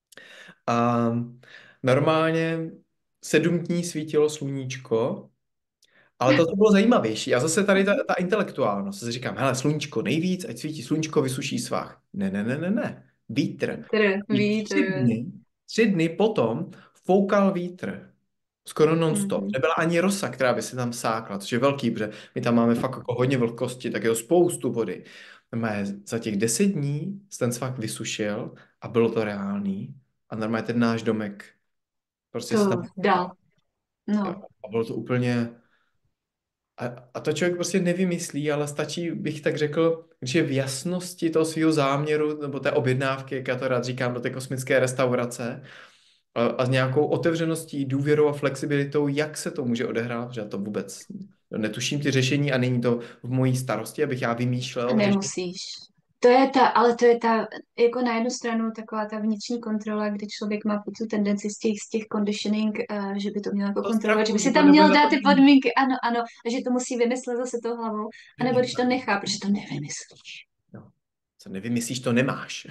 A normálně 7 dní svítilo sluníčko, ale to bylo zajímavější. A zase tady ta intelektuálnost. Si říkám, hele, sluníčko nejvíc, ať svítí sluníčko, vysuší svah. Ne, ne, ne, ne, ne. Vítr. I Vítr. 3 dny potom foukal vítr. Skoro non-stop. Mhm. Nebyla ani rosa, která by se tam sákla, což je velký, protože my tam máme fakt jako hodně vlhkosti, tak je spoustu vody. Normálně za těch 10 dní se ten svah vysušil a bylo to reálný. A normálně ten náš domek prostě se tam... To dal. No, A bylo to úplně... A to člověk prostě nevymyslí, ale stačí, bych tak řekl, když je v jasnosti toho svého záměru nebo té objednávky, jak já to rád říkám, do té kosmické restaurace a s nějakou otevřeností, důvěrou a flexibilitou, jak se to může odehrát, že já to vůbec netuším ty řešení a není to v mojí starosti, abych já vymýšlel řešení. nemusíš. To je ta, ale to je ta, jako na jednu stranu taková ta vnitřní kontrola, kdy člověk má tu tendenci z těch conditioning, že by to měl jako To kontrolovat, že strachu, by že si to tam nebude měl dát ty naplněný. podmínky, ano, ano, a že to musí vymyslet zase tou hlavou, anebo když to nechá, protože to nevymyslíš. No, co nevymyslíš, to nemáš.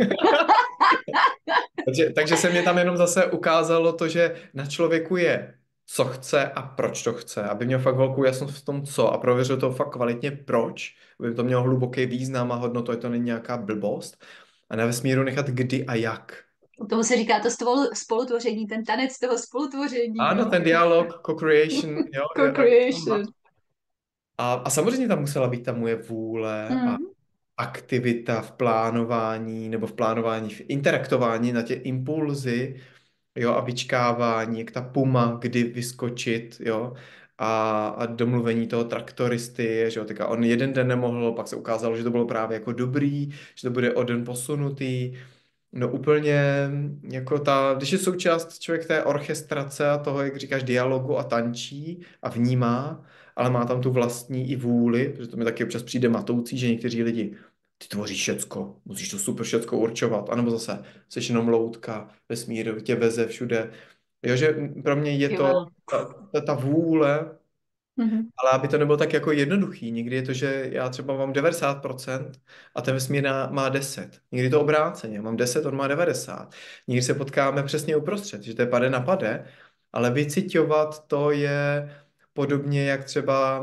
Takže se mě tam jenom zase ukázalo to, že na člověku je, co chce a proč to chce. Aby měl fakt velkou jasnost v tom, co a prověřil to fakt kvalitně, proč. Aby to mělo hluboký význam a hodnotu, ať to není nějaká blbost. A na vesmíru nechat kdy a jak. Tomu se říká to spolutvoření, ten tanec toho spolutvoření, Ano, jo. ten dialog, co-creation, jo, Co-creation. a samozřejmě tam musela být ta moje vůle a Mm. aktivita v plánování nebo v interaktování na tě impulzy, jo, a vyčkávání, jak ta puma, kdy vyskočit, jo, a domluvení toho traktoristy, že jo, teďka on jeden den nemohl, pak se ukázalo, že to bylo právě jako dobrý, že to bude o den posunutý, no úplně jako když je součást člověk té orchestrace a toho, jak říkáš, dialogu a tančí a vnímá, ale má tam tu vlastní i vůli, protože to mi taky občas přijde matoucí, že někteří lidi ty tvoříš všecko, musíš to super všecko určovat, anebo zase jsi jenom loutka, vesmír tě veze všude. Jo, že pro mě je to Jo. ta vůle, Mhm. ale aby to nebylo tak jako jednoduchý. Někdy je to, že já třeba mám 90% a ten vesmír má 10. Někdy to obráceně, mám 10, on má 90. Někdy se potkáme přesně uprostřed, že to je pade na pade, ale vyciťovat to je podobně jak třeba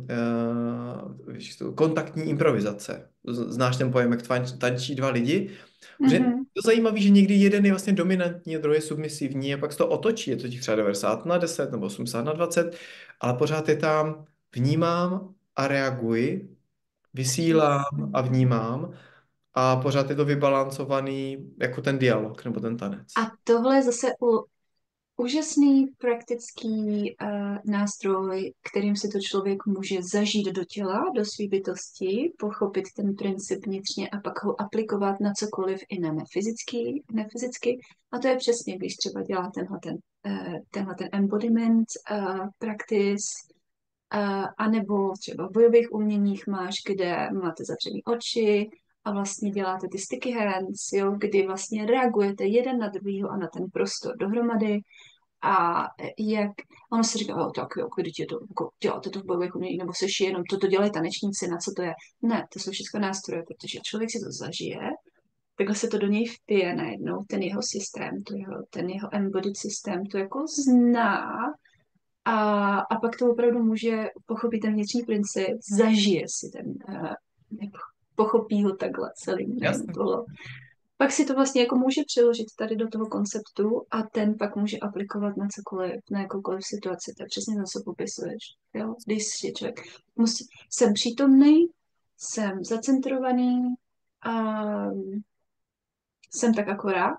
kontaktní improvizace. Znáš ten pojem, jak tančí dva lidi? Protože je Mhm. to zajímavé, že někdy jeden je vlastně dominantní a druhý je submisivní a pak se to otočí, je to těch třeba 90/10 nebo 80/20, ale pořád je tam vnímám a reaguji, vysílám a vnímám a pořád je to vybalancovaný jako ten dialog nebo ten tanec. A tohle je zase úžasný praktický nástroj, kterým si to člověk může zažít do těla, do své bytosti, pochopit ten princip vnitřně a pak ho aplikovat na cokoliv i na nefyzicky. A to je přesně, když třeba dělá tenhle ten embodiment practice, anebo třeba v bojových uměních máš, kde máte zavřený oči a vlastně děláte ty sticky hands, jo, kdy vlastně reagujete jeden na druhýho a na ten prostor dohromady. A jak ono se říká, tak jo, když je to, jako, děláte to v bojových umění, nebo se jenom toto dělají tanečníci, na co to je. Ne, to jsou všechno nástroje, protože člověk si to zažije, takhle se to do něj vpije najednou, ten jeho systém, ten jeho embodied systém, to jako zná a pak to opravdu může pochopit ten vnitřní princip, zažije si jako pochopí ho takhle celý, nejenom Jasně. tohle. Pak si to vlastně jako může přeložit tady do toho konceptu a ten pak může aplikovat na cokoliv, na jakoukoliv situaci. To je přesně to, co popisuješ. Jo? Když je člověk jsem přítomný, jsem zacentrovaný a jsem tak akorát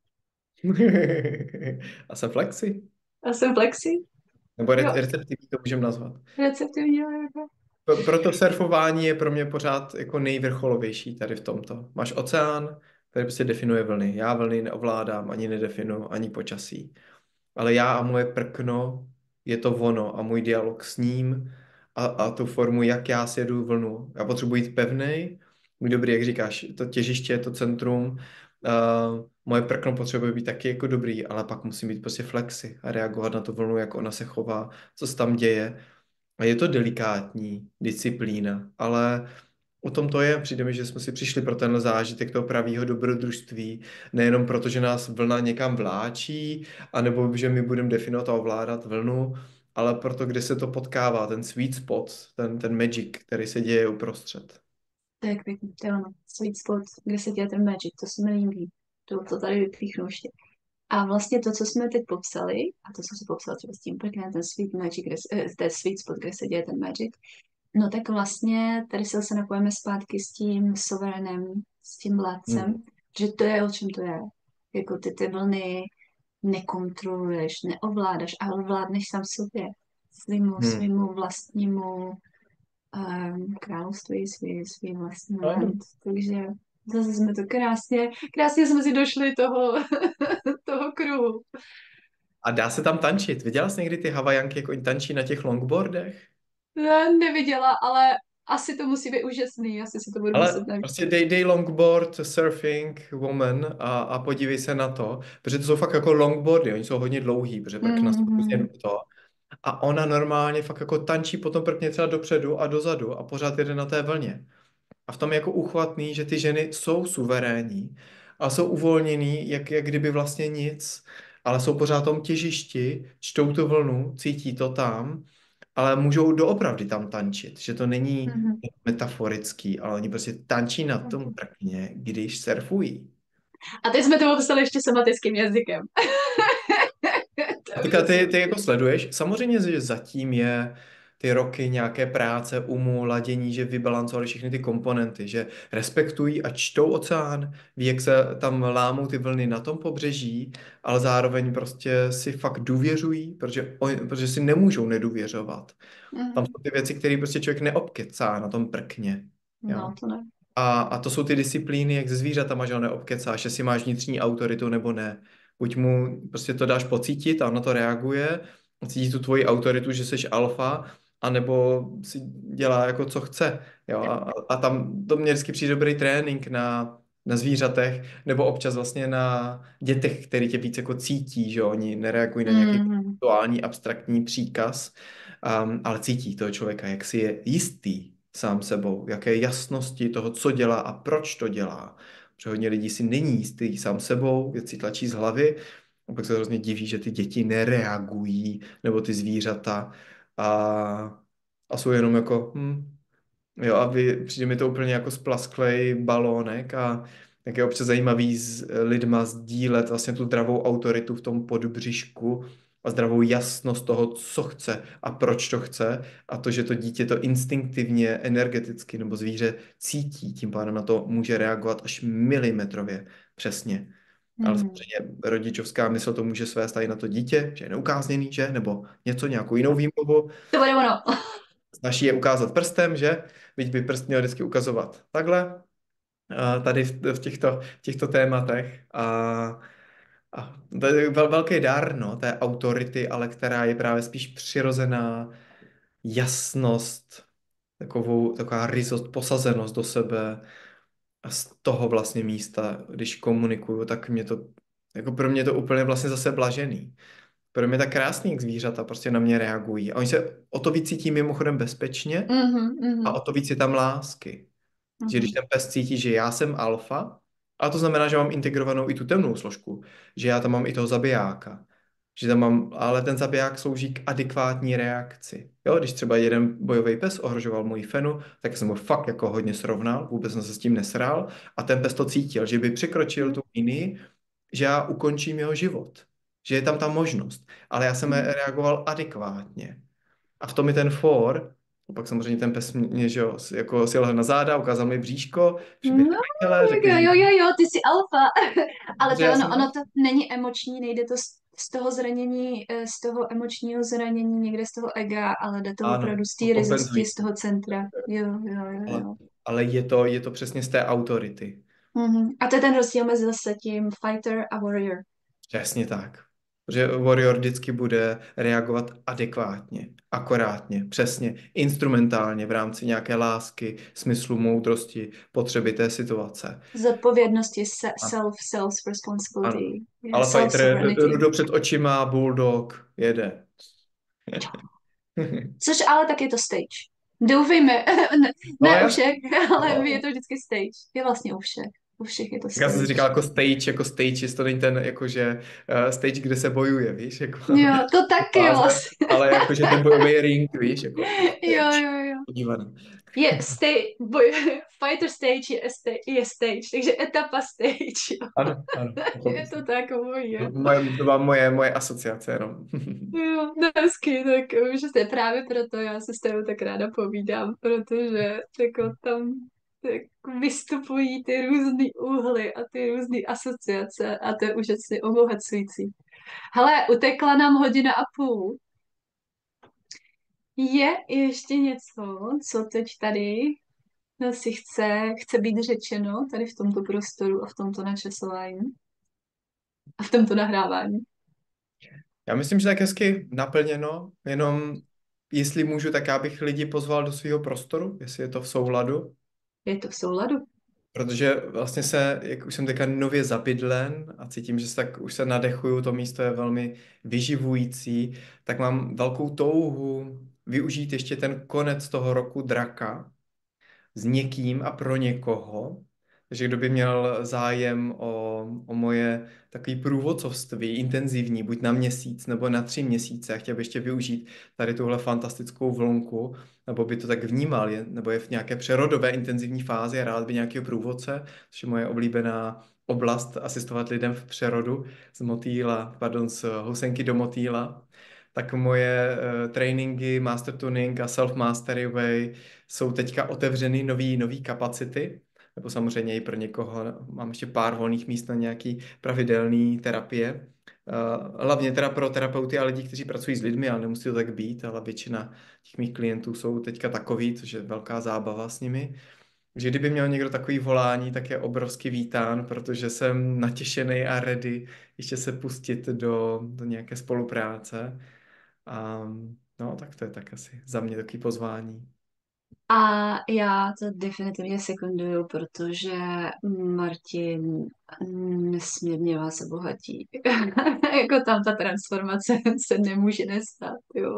A jsem flexi. a jsem flexi. Nebo Jo, receptivní to můžeme nazvat. receptivní. Jako. Proto surfování je pro mě pořád jako nejvrcholovější tady v tomto. Máš oceán, který prostě definuje vlny. Já vlny neovládám, ani nedefinuji, ani počasí. Ale já a moje prkno je to ono a můj dialog s ním a tu formu, jak já sjedu vlnu. Já potřebuji jít pevnej, můj dobrý, jak říkáš, to těžiště, to centrum, moje prkno potřebuje být taky jako dobrý, ale pak musím být prostě flexi a reagovat na tu vlnu, jak ona se chová, co se tam děje. A je to delikátní disciplína, ale o tom to je. Přijde mi, že jsme si přišli pro tenhle zážitek toho pravýho dobrodružství, nejenom proto, že nás vlna někam vláčí, anebo že my budeme definovat a ovládat vlnu, ale proto, kde se to potkává, ten sweet spot, ten magic, který se děje uprostřed. To je pěkný, to je ono. Sweet spot, kde se děje ten magic, to se mi líbí. To tady vypíchnu ještě. A vlastně to, co jsme teď popsali, a to, co jsi popsal třeba s tím prknem, ten sweet magic, ten sweet spot, kde se děje ten magic, no tak vlastně tady se napojíme zpátky s tím sovereignem, s tím vládcem, Hmm. že to je, o čem to je. Jako ty vlny nekontroluješ, neovládáš, ale vládneš sám sobě, Hmm. svýmu vlastnímu království, svý vlastní Ano. land. Takže zase jsme to krásně jsme si došli toho kruhu. A dá se tam tančit. Viděla jsi někdy ty Havajanky, jak oni tančí na těch longboardech? Ne, neviděla, ale asi to musí být úžasný, asi si to budu muset Ale najít. prostě dej longboard surfing woman a podívej se na to, protože to jsou fakt jako longboardy, oni jsou hodně dlouhý, protože prkna jsou prostě Mm-hmm. to. A ona normálně fakt jako tančí potom prkně třeba dopředu a dozadu a pořád jede na té vlně. A v tom je jako uchvatný, že ty ženy jsou suverénní a jsou uvolněný, jak kdyby vlastně nic, ale jsou pořád v tom těžišti, čtou tu vlnu, cítí to tam, ale můžou doopravdy tam tančit, že to není Mm-hmm. metaforický, ale oni prostě tančí na tom prkně, když surfují. A teď jsme to popsali ještě somatickým jazykem. To A je teďka úžasný. ty jako sleduješ, samozřejmě, že zatím je ty roky nějaké práce, umu, ladění, že vybalancovali všechny ty komponenty, že respektují a čtou oceán, ví, jak se tam lámou ty vlny na tom pobřeží, ale zároveň prostě si fakt důvěřují, protože si nemůžou nedůvěřovat. Tam Mm-hmm. jsou ty věci, které prostě člověk neobkecá na tom prkně. No, Jo? to ne. A to jsou ty disciplíny, jak se zvířatama, že ho neobkecáš, jestli máš vnitřní autoritu nebo ne. Buď mu prostě to dáš pocítit a ono to reaguje, cítí tu tvoji autoritu, že jsi alfa, anebo si dělá jako co chce. Jo? A tam to mě vždycky přijde dobrý trénink na zvířatech, nebo občas vlastně na dětech, který tě víc jako cítí, že oni nereagují na nějaký Mhm. konceptuální, abstraktní příkaz, ale cítí toho člověka, jak si je jistý sám sebou, jaké jasnosti toho, co dělá a proč to dělá. Protože hodně lidí si není jistý sám sebou, věci tlačí z hlavy, a pak se hrozně diví, že ty děti nereagují, nebo ty zvířata a, a jsou jenom jako, jo, a přijde mi to úplně jako splasklej balónek a tak je občas zajímavý s lidma sdílet vlastně tu zdravou autoritu v tom podbřišku a zdravou jasnost toho, co chce a proč to chce a to, že to dítě to instinktivně, energeticky nebo zvíře cítí, tím pádem na to může reagovat až milimetrově přesně. Ale Mhm. samozřejmě rodičovská mysl to může svést tady na to dítě, že je neukázněný, že? Nebo něco, nějakou jinou výmluvu. To bude ono. Snaží je ukázat prstem, že? Byť by prst měl vždycky ukazovat takhle, tady v těchto tématech. A to je velký dar, no, té autority, ale která je právě spíš přirozená jasnost, taková ryzost, posazenost do sebe a z toho vlastně místa, když komunikuju, tak mě to, jako pro mě to úplně vlastně zase blažený. Pro mě tak krásný, jak zvířata prostě na mě reagují. A oni se o to víc cítí mimochodem bezpečně Mhm, a mhm, o to víc je tam lásky. Že když mhm, ten pes cítí, že já jsem alfa, a to znamená, že mám integrovanou i tu temnou složku, že já tam mám i toho zabijáka, že tam mám, ale ten zabiják slouží k adekvátní reakci. Jo, když třeba jeden bojový pes ohrožoval moji fenu, tak jsem ho fakt jako hodně srovnal, vůbec jsem se s tím nesral a ten pes to cítil, že by překročil tu linii, že já ukončím jeho život, že je tam ta možnost, ale já jsem mhm. reagoval adekvátně. A v tom je ten for, a pak samozřejmě ten pes mě, že jo, jako si lehl na záda, ukázal mi bříško, přiběh No, majitele, řekli, jo, že jo, jo, jo, ty jsi alfa. Ale že to já ono, jsem ono alfa. to není emoční, nejde to z toho zranění, z toho emočního zranění, někde z toho ega, ale jde to opravdu Ano, z té ryzosti, z kompenzující. toho centra. Jo, jo, jo, Ale, jo. ale je to přesně z té autority. Mhm. A to je ten rozdíl mezi zase tím fighter a warrior. Přesně tak. Že warrior vždycky bude reagovat adekvátně, akorátně, přesně, instrumentálně v rámci nějaké lásky, smyslu, moudrosti, potřeby té situace. Zodpovědnost je Ano, ano. self-responsibility, Ale fighter, self-sovereignty. rudo před očima, bulldog, jede. Což ale tak je to stage. Doufejme, ne, No ne u jasně. všech, ale je No. to vždycky stage. Je vlastně u všech. U všech je to Já jsem si stage. říkal jako stage, jestli to není ten, jakože stage, kde se bojuje, víš, jako Jo, to taky fáze, vlastně. ale jakože ten bojový ring, víš, jako Jo, stage, jo, jo. podívaný. Je stage, fighter stage je stage, takže etapa stage. Jo. Ano, ano, Je pochopil to jsem. takový, je. To byla moje asociace jenom. Jo, hezky, tak už jste právě proto, já se s tebou tak ráda povídám, protože jako tam tak vystupují ty různé úhly a ty různé asociace a to je úžasně obohacující. Hele, utekla nám hodina a půl. Je ještě něco, co teď tady si chce být řečeno tady v tomto prostoru a v tomto načasování a v tomto nahrávání? Já myslím, že tak hezky naplněno, jenom jestli můžu, tak já bych lidi pozval do svého prostoru, jestli je to v souladu. Je to v souladu? Protože vlastně jak už jsem teďka nově zabydlen a cítím, že se tak už se nadechuju, to místo je velmi vyživující, tak mám velkou touhu využít ještě ten konec toho roku draka s někým a pro někoho. Takže kdo by měl zájem o moje takové průvodcovství intenzivní, buď na měsíc nebo na 3 měsíce a chtěl by ještě využít tady tuhle fantastickou vlnku, nebo by to tak vnímal, nebo je v nějaké přerodové intenzivní fázi a rád by nějakého průvodce, což je moje oblíbená oblast, asistovat lidem v přerodu z housenky do motýla, tak moje tréninky, Master Tuning a Self Mastery Way jsou teďka otevřeny nový kapacity, nebo samozřejmě i pro někoho mám ještě pár volných míst na nějaký pravidelný terapie. Hlavně teda pro terapeuty a lidi, kteří pracují s lidmi, ale nemusí to tak být, ale většina těch mých klientů jsou teďka takový, což je velká zábava s nimi. Takže kdyby měl někdo takový volání, tak je obrovsky vítán, protože jsem natěšený a ready ještě se pustit do nějaké spolupráce. A No, tak to je tak asi za mě takový pozvání. A já to definitivně sekunduju, protože Martin nesmírně vás obohatí. Jako tam ta transformace se nemůže nestát, jo.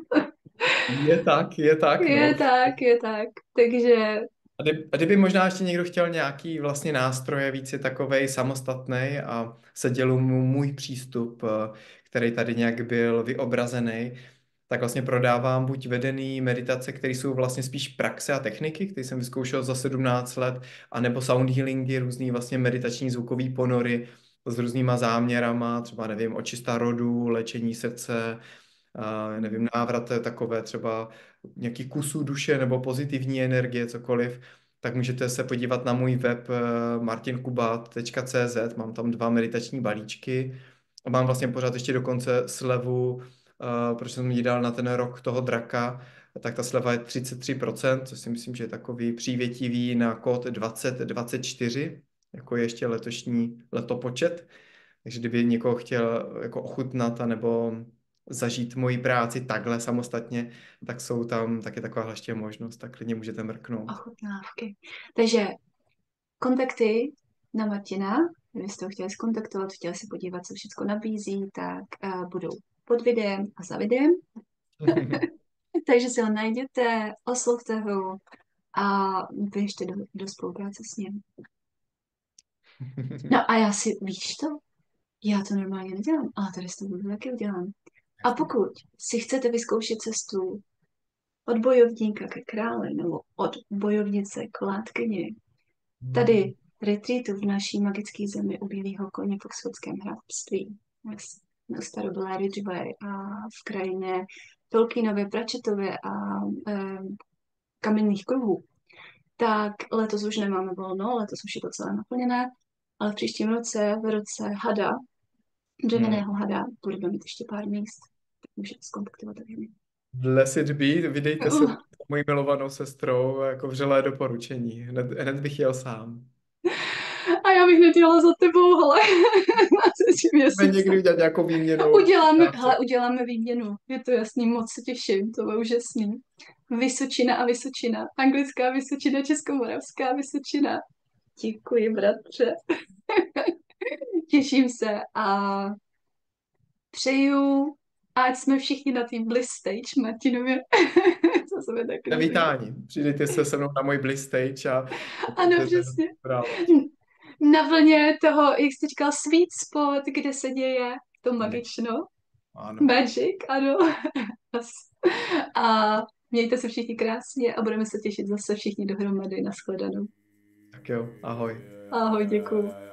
Je tak, no. Je tak, je tak. Takže A kdyby možná ještě někdo chtěl nějaký vlastně nástroje, víc je takovej samostatný a seděl mu můj přístup, který tady nějak byl vyobrazený, tak vlastně prodávám buď vedený meditace, které jsou vlastně spíš praxe a techniky, které jsem vyzkoušel za 17 let, anebo sound healingy, různý vlastně meditační zvukové ponory s různýma záměrama, třeba nevím, očista rodu, léčení srdce, nevím, návrat takové třeba nějaký kusů duše nebo pozitivní energie, cokoliv, tak můžete se podívat na můj web martinkubat.cz, mám tam 2 meditační balíčky a mám vlastně pořád ještě dokonce slevu, protože jsem ji dal na ten rok toho draka, tak ta sleva je 33%, což si myslím, že je takový přívětivý na kód 2024, jako je ještě letošní letopočet. Takže kdyby někoho chtěl jako ochutnat nebo zažít moji práci takhle samostatně, tak jsou tam taky taková ještě možnost, tak klidně můžete mrknout. ochutnávky. Takže kontakty na Martina, kdybyste ho chtěli skontaktovat, chtěli se podívat, co všechno nabízí, tak budou pod videem a za videem. Takže si ho najděte, oslovte ho a běžte do spolupráce s ním. No a já si, víš to? Já to normálně nedělám, ale tady s tebou taky udělám. A pokud si chcete vyzkoušet cestu od bojovníka ke králi nebo od bojovnice k látkyni, tady retreatu v naší magické zemi u Bílého koně v Oxfordském hrabství, na starobylé Ridgeway a v krajině Tolkienově, Pratchettově a kamenných kruhů, tak letos už nemáme volno, letos už je to celé naplněné, ale v příštím roce, v roce hada, dřevěného hada, budeme mít ještě pár míst, tak můžete skontaktovat taky mě. Blessed be, vydejte se mojí milovanou sestrou, jako vřelé doporučení. Hned bych jel sám. A já bych nedělala za tebou, ale na třetí Můžeme měsíc. někdy udělat nějakou výměnu. Uděláme výměnu. Je to jasný, moc se těším, to je úžasný. Vysočina a Vysočina. Anglická Vysočina, Českomoravská Vysočina. Děkuji, bratře. Těším se a přeju, ať jsme všichni na té bliss stage Martinově. To se mi tak líbí. Vítání. Přidejte se se mnou na můj Bliss Stage a Ano, přesně. Na vlně toho, jak jsi říkal, sweet spot, kde se děje to magično. Ano. Magic, ano. A mějte se všichni krásně a budeme se těšit zase všichni dohromady. Nashledanou. Tak jo, ahoj. Ahoj, děkuju.